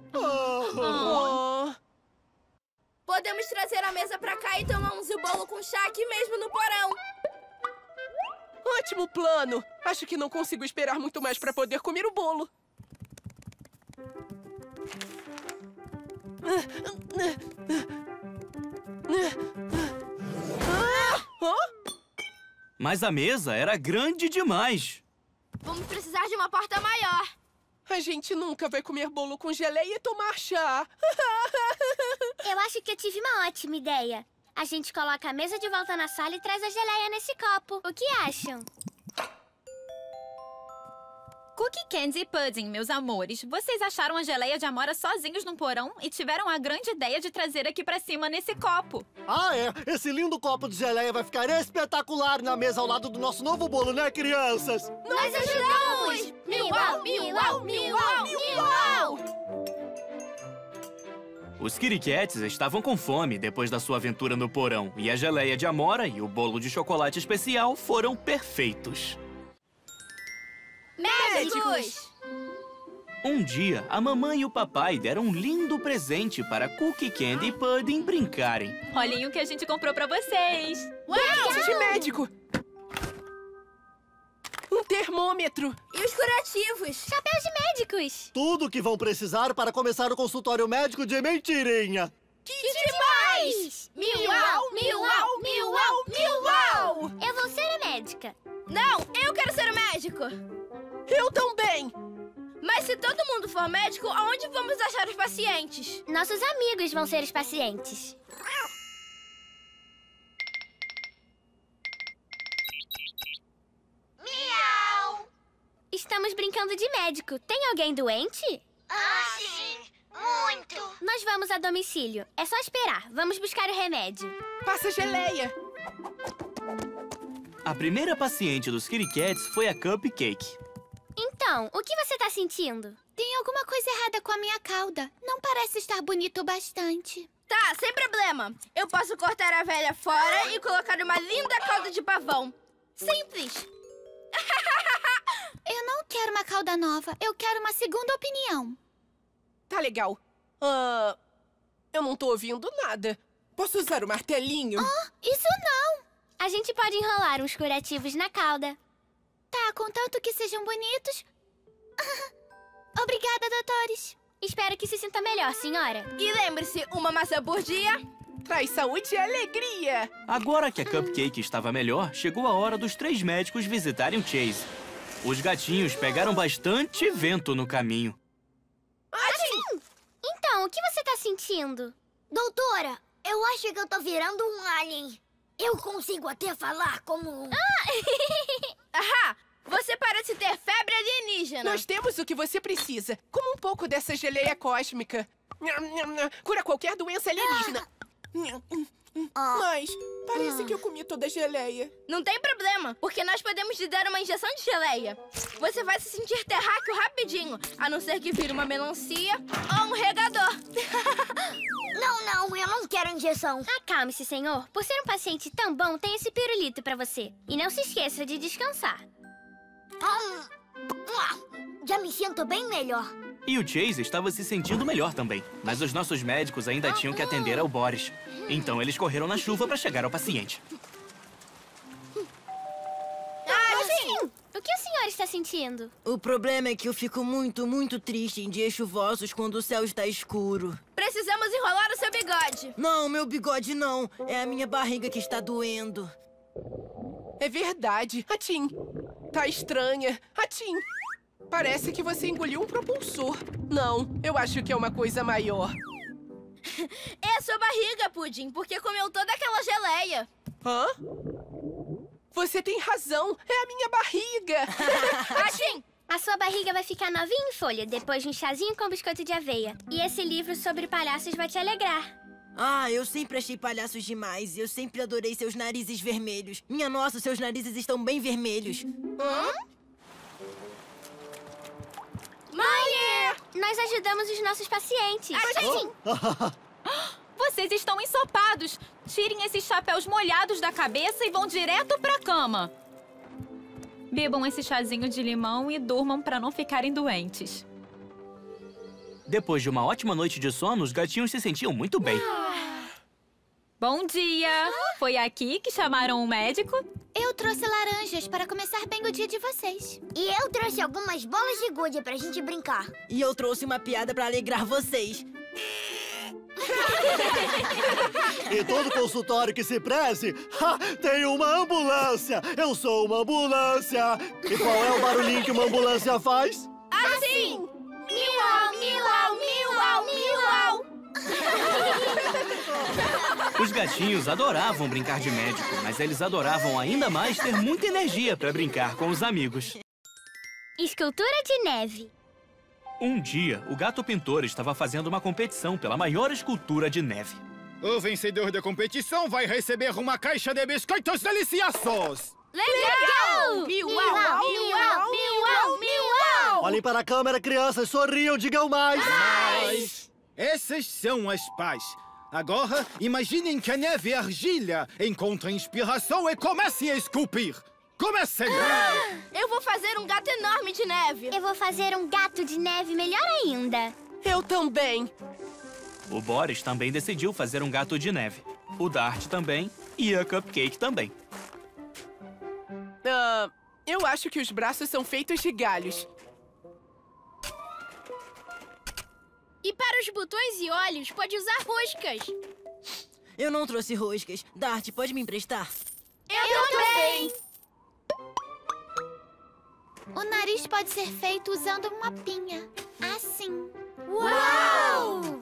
Oh. Podemos trazer a mesa pra cá e tomarmos o bolo com chá aqui mesmo no porão. Ótimo plano! Acho que não consigo esperar muito mais pra poder comer o bolo. Mas a mesa era grande demais. Vamos precisar de uma porta maior. A gente nunca vai comer bolo com geleia e tomar chá. Eu acho que eu tive uma ótima ideia. A gente coloca a mesa de volta na sala e traz a geleia nesse copo. O que acham? Cookie, Candy e Pudding, meus amores. Vocês acharam a geleia de amora sozinhos no porão e tiveram a grande ideia de trazer aqui pra cima nesse copo. Ah, é? Esse lindo copo de geleia vai ficar espetacular na mesa ao lado do nosso novo bolo, né, crianças? Nós ajudamos! Miau, miau, miau, miau! Os Kitty Cats estavam com fome depois da sua aventura no porão. E a geleia de amora e o bolo de chocolate especial foram perfeitos. Médicos! Um dia, a mamãe e o papai deram um lindo presente para Cookie, Candy e Pudding brincarem. Olhem o que a gente comprou pra vocês. Kit de médico! Um termômetro! E os curativos? Chapéus de médicos! Tudo que vão precisar para começar o consultório médico de mentirinha. Que demais! Miau, miau, miau, miau! Eu vou ser a médica. Não, eu quero ser o médico! Eu também! Mas se todo mundo for médico, aonde vamos achar os pacientes? Nossos amigos vão ser os pacientes. Miau! Estamos brincando de médico. Tem alguém doente? Ah, sim! Muito! Nós vamos a domicílio. É só esperar. Vamos buscar o remédio. Passa geleia! A primeira paciente dos Kitty Cats foi a Cupcake. Então, o que você tá sentindo? Tem alguma coisa errada com a minha cauda. Não parece estar bonito o bastante. Tá, sem problema. Eu posso cortar a velha fora e colocar uma linda cauda de pavão. Simples. Eu não quero uma cauda nova. Eu quero uma segunda opinião. Tá legal. Ah, eu não tô ouvindo nada. Posso usar o martelinho? Ah, isso não! A gente pode enrolar uns curativos na cauda. Tá, contanto que sejam bonitos. Obrigada, doutores. Espero que se sinta melhor, senhora. E lembre-se, uma maçã por dia traz saúde e alegria. Agora que a Cupcake estava melhor, chegou a hora dos três médicos visitarem o Chase. Os gatinhos pegaram bastante vento no caminho. Achim! Então, o que você tá sentindo? Doutora, eu acho que eu tô virando um alien. Eu consigo até falar como um... Ah! Ahá! Você parece ter febre alienígena. Nós temos o que você precisa. Como um pouco dessa geleia cósmica. Cura qualquer doença alienígena. Ah. Mas parece que eu comi toda a geleia. Não tem problema, porque nós podemos lhe dar uma injeção de geleia. Você vai se sentir terráqueo rapidinho, a não ser que vire uma melancia ou um regador. Não, não, eu não quero injeção. Acalme-se, senhor. Por ser um paciente tão bom, tem esse pirulito pra você. E não se esqueça de descansar. Já me sinto bem melhor. E o Chase estava se sentindo melhor também. Mas os nossos médicos ainda tinham que atender ao Boris. Então eles correram na chuva para chegar ao paciente. Ah, sim! O que o senhor está sentindo? O problema é que eu fico muito, muito triste em dias chuvosos quando o céu está escuro. Precisamos enrolar o seu bigode. Não, meu bigode não. É a minha barriga que está doendo. É verdade. Atim, tá estranha. Atim, parece que você engoliu um propulsor. Não, eu acho que é uma coisa maior. É a sua barriga, Pudim, porque comeu toda aquela geleia. Hã? Você tem razão. É a minha barriga. Atim! A sua barriga vai ficar novinha em folha depois de um chazinho com biscoito de aveia. E esse livro sobre palhaços vai te alegrar. Ah, eu sempre achei palhaços demais. Eu sempre adorei seus narizes vermelhos. Minha nossa, seus narizes estão bem vermelhos. Hã? Mãe! Nós ajudamos os nossos pacientes. Assim. Vocês estão ensopados. Tirem esses chapéus molhados da cabeça e vão direto pra cama. Bebam esse chazinho de limão e durmam pra não ficarem doentes. Depois de uma ótima noite de sono, os gatinhos se sentiam muito bem. Bom dia! Foi aqui que chamaram um médico? Eu trouxe laranjas para começar bem o dia de vocês. E eu trouxe algumas bolas de gude pra gente brincar. E eu trouxe uma piada pra alegrar vocês. E todo consultório que se preze, ha, tem uma ambulância. Eu sou uma ambulância. E qual é o barulhinho que uma ambulância faz? Assim! Miau, miau, miau, miau. Os gatinhos adoravam brincar de médico, mas eles adoravam ainda mais ter muita energia para brincar com os amigos. Escultura de neve. Um dia, o gato pintor estava fazendo uma competição pela maior escultura de neve. O vencedor da competição vai receber uma caixa de biscoitos deliciosos! Legal! Miau, miau, miau, miau, miau. Olhem para a câmera, crianças, sorriam, digam mais. Mais! Essas são as pás. Agora, imaginem que a neve e a argila encontrem inspiração e comecem a esculpir. Comecem! Eu vou fazer um gato enorme de neve. Eu vou fazer um gato de neve melhor ainda. Eu também. O Boris também decidiu fazer um gato de neve. O Dart também e a Cupcake também. Ah, eu acho que os braços são feitos de galhos. E para os botões e olhos, pode usar roscas. Eu não trouxe roscas. Dart, pode me emprestar? Eu, eu também. O nariz pode ser feito usando uma pinha. Assim. Uau!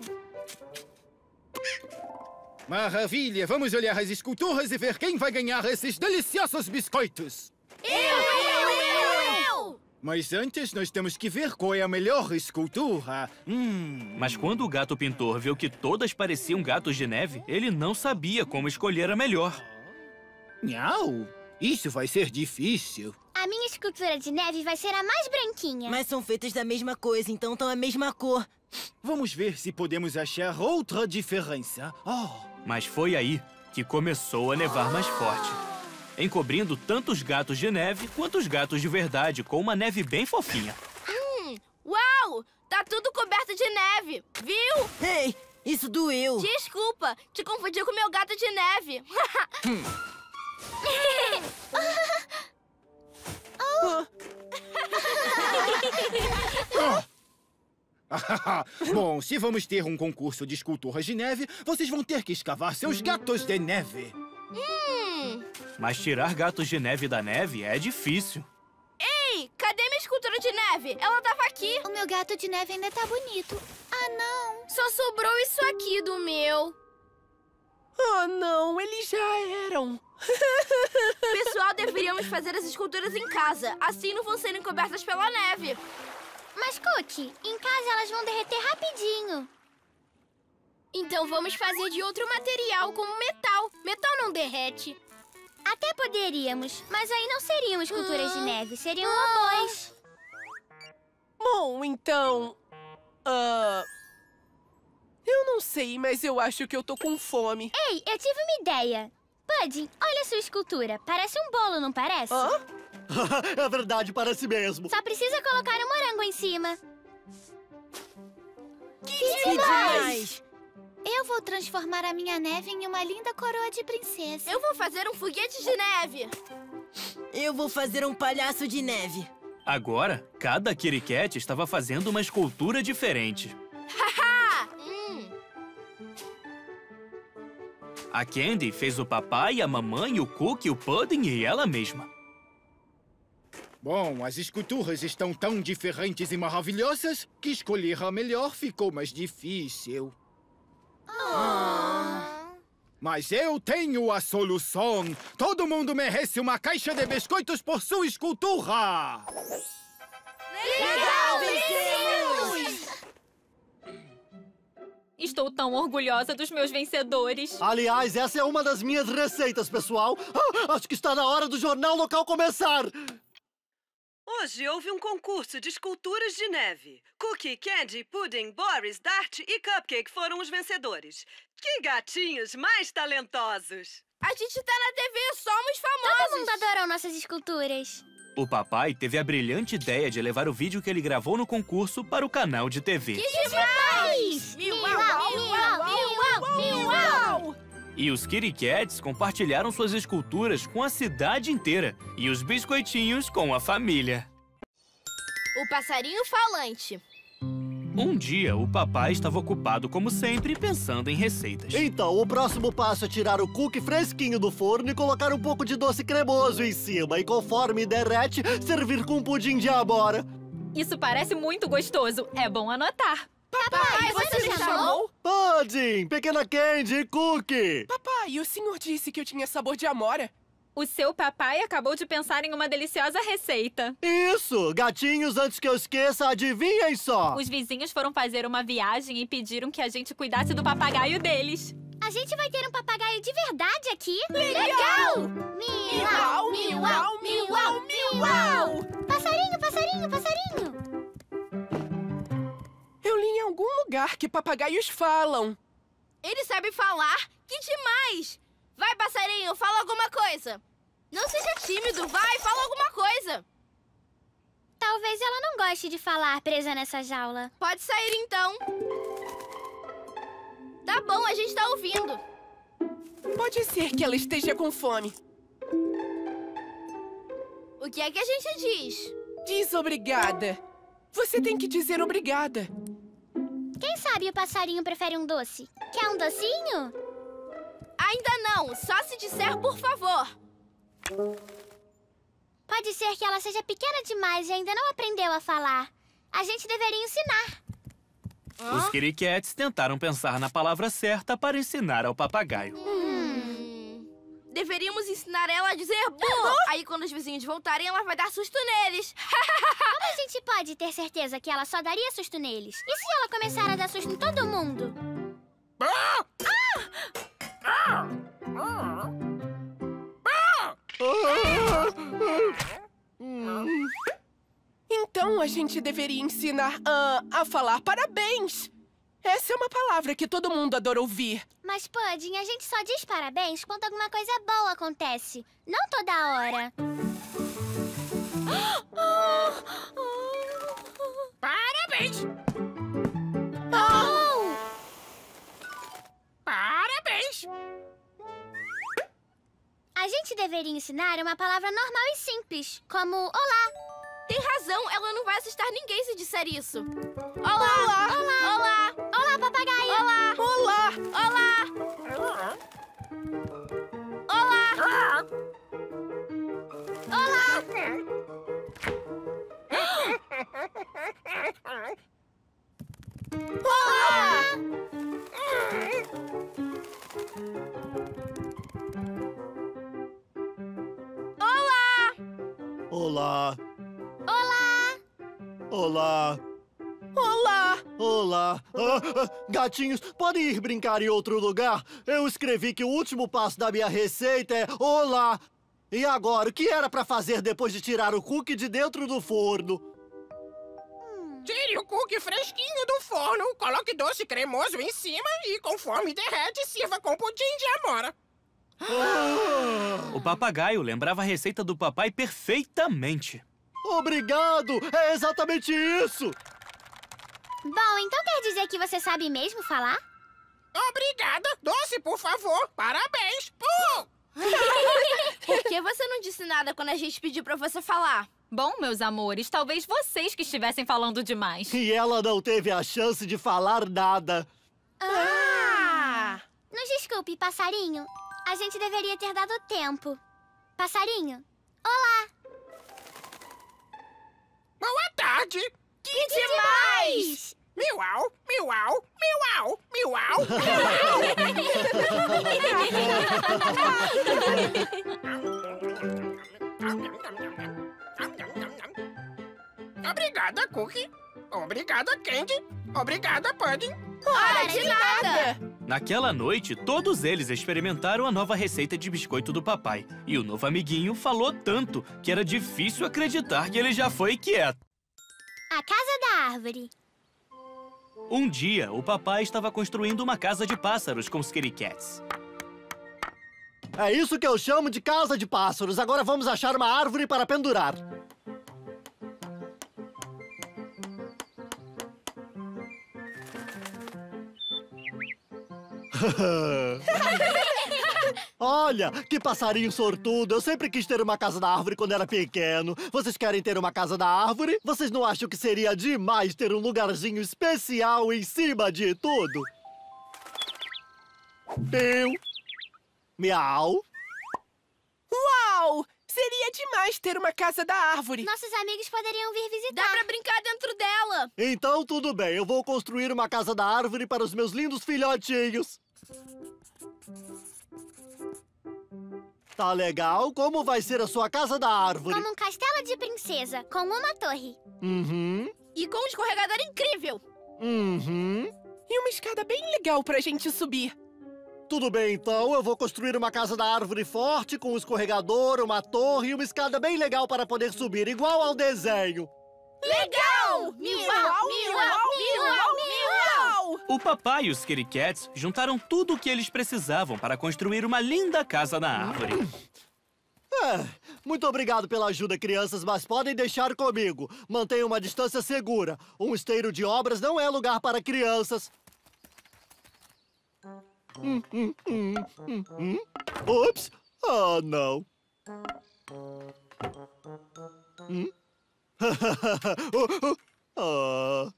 Maravilha! Vamos olhar as esculturas e ver quem vai ganhar esses deliciosos biscoitos. Eu, eu, eu, eu! Mas antes, nós temos que ver qual é a melhor escultura. Hum. Mas quando o gato pintor viu que todas pareciam gatos de neve, ele não sabia como escolher a melhor. Não, isso vai ser difícil. A minha escultura de neve vai ser a mais branquinha. Mas são feitas da mesma coisa, então estão a mesma cor. Vamos ver se podemos achar outra diferença. Oh. Mas foi aí que começou a nevar mais forte, encobrindo tanto os gatos de neve quanto os gatos de verdade, com uma neve bem fofinha. Hum, uau! Tá tudo coberto de neve, viu? Ei, isso doeu. Desculpa, te confundi com meu gato de neve. hum. oh. oh. Bom, se vamos ter um concurso de esculturas de neve, vocês vão ter que escavar seus gatos de neve. Hum. Mas tirar gatos de neve da neve é difícil. Ei, cadê minha escultura de neve? Ela tava aqui. O meu gato de neve ainda tá bonito. Ah, não. Só sobrou isso aqui do meu. Oh, não, eles já eram. Pessoal, deveríamos fazer as esculturas em casa. Assim não vão ser encobertas pela neve. Mas, Cookie, em casa elas vão derreter rapidinho. Então vamos fazer de outro material, como metal. Metal não derrete. Até poderíamos, mas aí não seriam esculturas de neve, seriam Ah. robôs. Bom, então... Uh, eu não sei, mas eu acho que eu tô com fome. Ei, eu tive uma ideia. Pudding, olha a sua escultura. Parece um bolo, não parece? Hã? É verdade, parece mesmo. Só precisa colocar um morango em cima. Que, que demais! Eu vou transformar a minha neve em uma linda coroa de princesa. Eu vou fazer um foguete de neve. Eu vou fazer um palhaço de neve. Agora, cada Kitty Cat estava fazendo uma escultura diferente. Haha! hum. A Candy fez o papai, a mamãe, o Cookie, o Pudding e ela mesma. Bom, as esculturas estão tão diferentes e maravilhosas que escolher a melhor ficou mais difícil. Oh. Mas eu tenho a solução. Todo mundo merece uma caixa de biscoitos por sua escultura. Legal, vencemos! Estou tão orgulhosa dos meus vencedores. Aliás, essa é uma das minhas receitas, pessoal. Ah, acho que está na hora do jornal local começar. Hoje houve um concurso de esculturas de neve. Cookie, Candy, Pudding, Boris, Dart e Cupcake foram os vencedores. Que gatinhos mais talentosos! A gente tá na T V, somos famosos! Todo mundo adorou nossas esculturas. O papai teve a brilhante ideia de levar o vídeo que ele gravou no concurso para o canal de T V. Que demais! Miau, miau, miau, miau, miau! E os Kitty Cats compartilharam suas esculturas com a cidade inteira e os biscoitinhos com a família. O passarinho falante. Um dia, o papai estava ocupado, como sempre, pensando em receitas. Então, o próximo passo é tirar o cookie fresquinho do forno e colocar um pouco de doce cremoso em cima. E conforme derrete, servir com um pudim de amora. Isso parece muito gostoso. É bom anotar. Papai, você, você me chamou? chamou? Pudim, pequena candy e cookie. Papai, o senhor disse que eu tinha sabor de amora. O seu papai acabou de pensar em uma deliciosa receita. Isso! Gatinhos, antes que eu esqueça, adivinhem só! Os vizinhos foram fazer uma viagem e pediram que a gente cuidasse do papagaio deles. A gente vai ter um papagaio de verdade aqui? Legal! Miau, miau, miau, miau! Passarinho, passarinho, passarinho! Eu li em algum lugar que papagaios falam. Ele sabe falar? Que demais! Vai, passarinho, fala alguma coisa. Não seja tímido, vai, fala alguma coisa. Talvez ela não goste de falar presa nessa jaula. Pode sair, então. Tá bom, a gente tá ouvindo. Pode ser que ela esteja com fome. O que é que a gente diz? Diz obrigada. Você tem que dizer obrigada. Quem sabe o passarinho prefere um doce? Quer um docinho? Ainda não, só se disser por favor. Pode ser que ela seja pequena demais e ainda não aprendeu a falar. A gente deveria ensinar. Os Kitty Cats tentaram pensar na palavra certa para ensinar ao papagaio. Hum. Deveríamos ensinar ela a dizer bu. Aí quando os vizinhos voltarem, ela vai dar susto neles. Como a gente pode ter certeza que ela só daria susto neles? E se ela começar a dar susto em todo mundo? Ah! Então a gente deveria ensinar a, a falar parabéns. Essa é uma palavra que todo mundo adora ouvir. Mas, Pudding, a gente só diz parabéns quando alguma coisa boa acontece. Não toda hora. Parabéns! Oh! Parabéns! A gente deveria ensinar uma palavra normal e simples, como olá. Tem razão, ela não vai assustar ninguém se disser isso. Olá! Olá! Olá! Olá, olá papagaio! Olá! Olá! Olá! Olá! Olá! Olá! Olá! Olá! Olá! Olá! Olá! Ah, ah, gatinhos, podem ir brincar em outro lugar? Eu escrevi que o último passo da minha receita é olá! E agora, o que era pra fazer depois de tirar o cookie de dentro do forno? Tire o cookie fresquinho do forno, coloque doce cremoso em cima e, conforme derrete, sirva com pudim de amora. Ah! O papagaio lembrava a receita do papai perfeitamente. Obrigado! É exatamente isso! Bom, então quer dizer que você sabe mesmo falar? Obrigada! Doce, por favor! Parabéns! Uh! Por que você não disse nada quando a gente pediu pra você falar? Bom, meus amores, talvez vocês que estivessem falando demais. E ela não teve a chance de falar nada. Ah! Nos desculpe, passarinho. A gente deveria ter dado tempo. Passarinho, olá! Boa tarde! Que, que demais! Miau, miau, miau, miau, miau. Obrigada, Cookie. Obrigada, Candy. Obrigada, Pudding. Ora, de nada! Naquela noite, todos eles experimentaram a nova receita de biscoito do papai. E o novo amiguinho falou tanto que era difícil acreditar que ele já foi quieto. A casa da árvore. Um dia, o papai estava construindo uma casa de pássaros com os Kitty Cats. É isso que eu chamo de casa de pássaros. Agora vamos achar uma árvore para pendurar. Olha, que passarinho sortudo. Eu sempre quis ter uma casa da árvore quando era pequeno. Vocês querem ter uma casa da árvore? Vocês não acham que seria demais ter um lugarzinho especial em cima de tudo? Piu. Miau. Uau! Seria demais ter uma casa da árvore. Nossos amigos poderiam vir visitar. Dá pra brincar dentro dela. Então tudo bem, eu vou construir uma casa da árvore para os meus lindos filhotinhos. Tá legal? Como vai ser a sua casa da árvore? Como um castelo de princesa, com uma torre. Uhum. E com um escorregador incrível. Uhum. E uma escada bem legal pra gente subir. Tudo bem, então. Eu vou construir uma casa da árvore forte, com um escorregador, uma torre e uma escada bem legal para poder subir, igual ao desenho. Legal! Miau, miau, miau, miau! O papai e os Kitty Cats juntaram tudo o que eles precisavam para construir uma linda casa na árvore. É, muito obrigado pela ajuda, crianças, mas podem deixar comigo. Mantenham uma distância segura. Um esteiro de obras não é lugar para crianças. Hum, hum, hum, hum, hum. Ups! Ah, não. Hum? ah.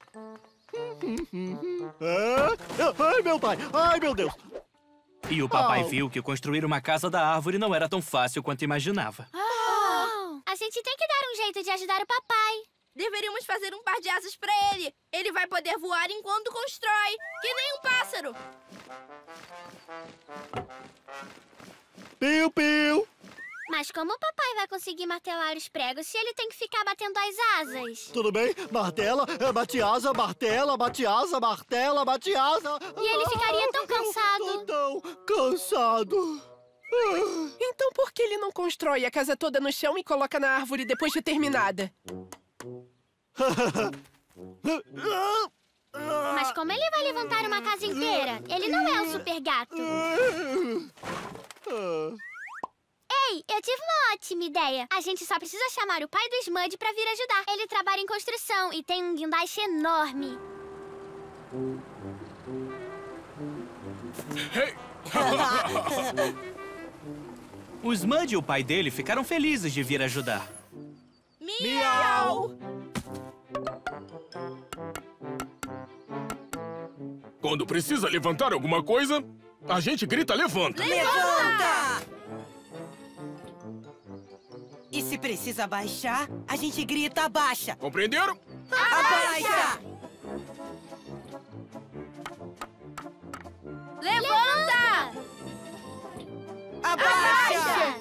Ai, meu pai! Ai, meu Deus! E o papai Oh. viu que construir uma casa da árvore não era tão fácil quanto imaginava. Oh. A gente tem que dar um jeito de ajudar o papai. Deveríamos fazer um par de asas pra ele. Ele vai poder voar enquanto constrói, que nem um pássaro. Piu, piu! Mas como o papai vai conseguir martelar os pregos se ele tem que ficar batendo as asas? Tudo bem? Martela, é, bate asa, martela, bate asa, martela, bate asa. E ele ficaria tão cansado. Tão cansado. Então por que ele não constrói a casa toda no chão e coloca na árvore depois de terminada? Mas como ele vai levantar uma casa inteira? Ele não é o super gato. Ei, eu tive uma ótima ideia. A gente só precisa chamar o pai do Smudge pra vir ajudar. Ele trabalha em construção e tem um guindaste enorme. O Smudge e o pai dele ficaram felizes de vir ajudar. Miau! Quando precisa levantar alguma coisa, a gente grita levanta. Levanta! E se precisa abaixar, a gente grita abaixa. Compreenderam? Abaixa! Levanta! Abaixa!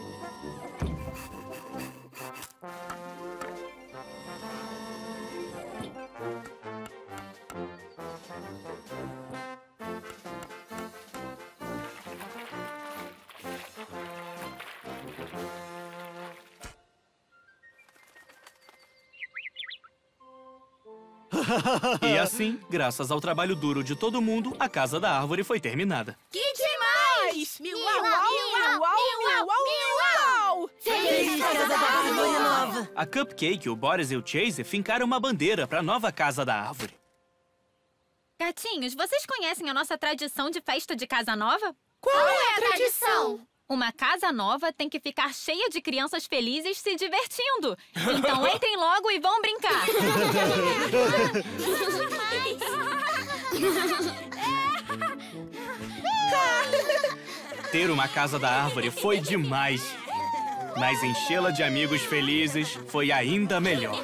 E assim, graças ao trabalho duro de todo mundo, a casa da árvore foi terminada. Que demais! Miau, miau, miau, miau, miau! Feliz casa da árvore nova! A Cupcake, o Boris e o Chase fincaram uma bandeira para a nova casa da árvore. Gatinhos, vocês conhecem a nossa tradição de festa de casa nova? Qual é a tradição? Uma casa nova tem que ficar cheia de crianças felizes se divertindo. Então entrem logo e vão brincar. Ter uma casa da árvore foi demais. Mas enchê-la de amigos felizes foi ainda melhor.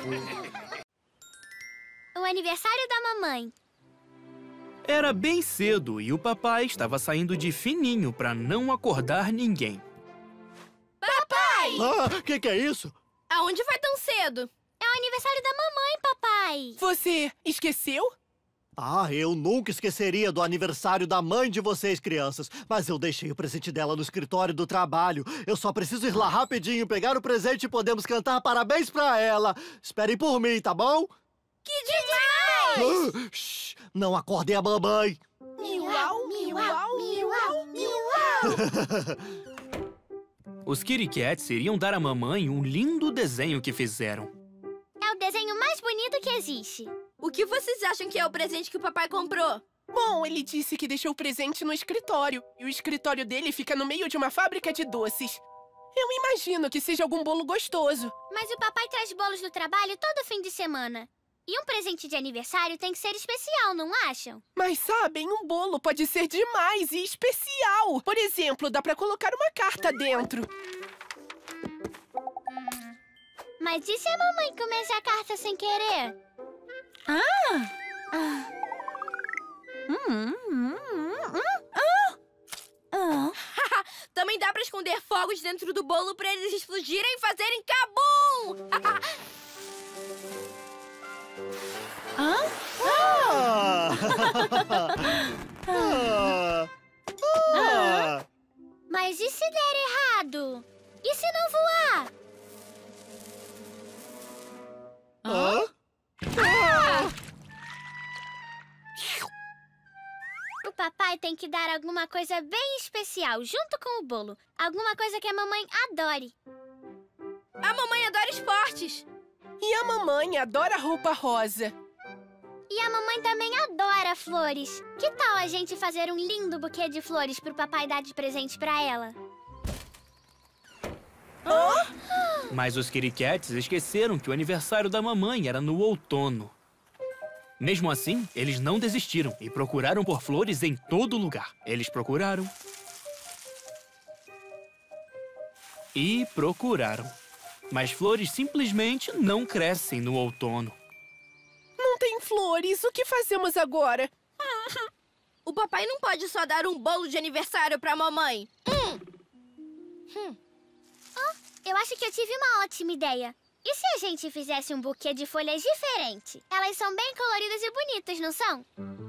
O aniversário da mamãe. Era bem cedo e o papai estava saindo de fininho para não acordar ninguém. Papai! Ah, que que é isso? Aonde vai tão cedo? É o aniversário da mamãe, papai. Você esqueceu? Ah, eu nunca esqueceria do aniversário da mãe de vocês, crianças. Mas eu deixei o presente dela no escritório do trabalho. Eu só preciso ir lá rapidinho, pegar o presente e podemos cantar parabéns pra ela. Esperem por mim, tá bom? Que demais! Ah, shh, não acordem a mamãe. Miau, miau, miau, miau! Os Kitty Cats iriam dar à mamãe um lindo desenho que fizeram. É o desenho mais bonito que existe. O que vocês acham que é o presente que o papai comprou? Bom, ele disse que deixou o presente no escritório. E o escritório dele fica no meio de uma fábrica de doces. Eu imagino que seja algum bolo gostoso. Mas o papai traz bolos do trabalho todo fim de semana. E um presente de aniversário tem que ser especial, não acham? Mas sabem, um bolo pode ser demais e especial. Por exemplo, dá pra colocar uma carta dentro. Mas e se a mamãe começar a carta sem querer? Ah! Ah! Hum, hum, hum, hum. Ah! Ah! Também dá pra esconder fogos dentro do bolo pra eles explodirem e fazerem cabum! Hã? Ah! Ah! Ah! Mas e se der errado? E se não voar? Hã? Ah! O papai tem que dar alguma coisa bem especial junto com o bolo. Alguma coisa que a mamãe adore. A mamãe adora esportes. E a mamãe adora roupa rosa. E a mamãe também adora flores. Que tal a gente fazer um lindo buquê de flores pro papai dar de presente pra ela? Oh? Mas os Kitty Cats esqueceram que o aniversário da mamãe era no outono. Mesmo assim, eles não desistiram e procuraram por flores em todo lugar. Eles procuraram. E procuraram. Mas flores simplesmente não crescem no outono. Não tem flores. O que fazemos agora? O papai não pode só dar um bolo de aniversário pra mamãe. Hum. Hum. Oh, eu acho que eu tive uma ótima ideia. E se a gente fizesse um buquê de folhas diferente? Elas são bem coloridas e bonitas, não são?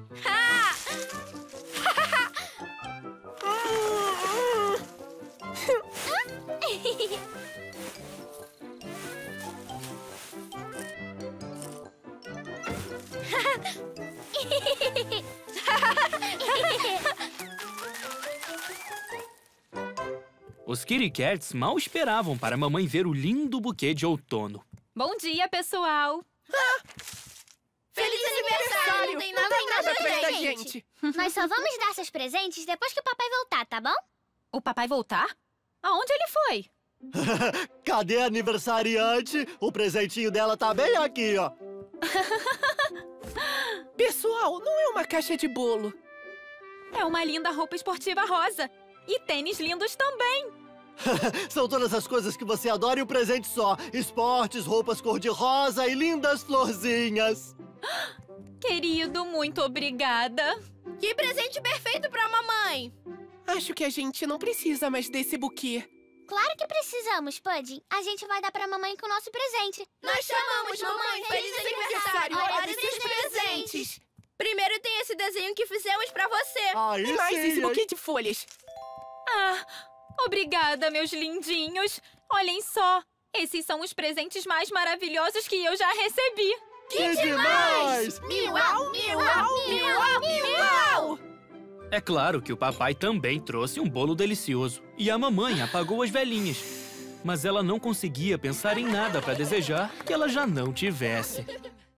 Os Kitty Cats mal esperavam para a mamãe ver o lindo buquê de outono. Bom dia, pessoal! Ah! Feliz aniversário! Não tem nada, não tem nada atrás atrás da da gente. gente. Nós só vamos dar seus presentes depois que o papai voltar, tá bom? O papai voltar? Aonde ele foi? Cadê a aniversariante? O presentinho dela tá bem aqui, ó. Pessoal, não é uma caixa de bolo. É uma linda roupa esportiva rosa. E tênis lindos também. São todas as coisas que você adora e um presente só. Esportes, roupas cor-de-rosa e lindas florzinhas. Querido, muito obrigada. Que presente perfeito pra mamãe. Acho que a gente não precisa mais desse buquê. Claro que precisamos, Pudding. A gente vai dar pra mamãe com o nosso presente. Nós chamamos, mamãe. Feliz aniversário. Hora dos seus presentes. Primeiro tem esse desenho que fizemos pra você. Aí e mais sim, esse hein? buquê de folhas. Ah, obrigada, meus lindinhos. Olhem só. Esses são os presentes mais maravilhosos que eu já recebi. Que demais! Miau, miau, miau, miau! É claro que o papai também trouxe um bolo delicioso. E a mamãe apagou as velhinhas. Mas ela não conseguia pensar em nada para desejar que ela já não tivesse.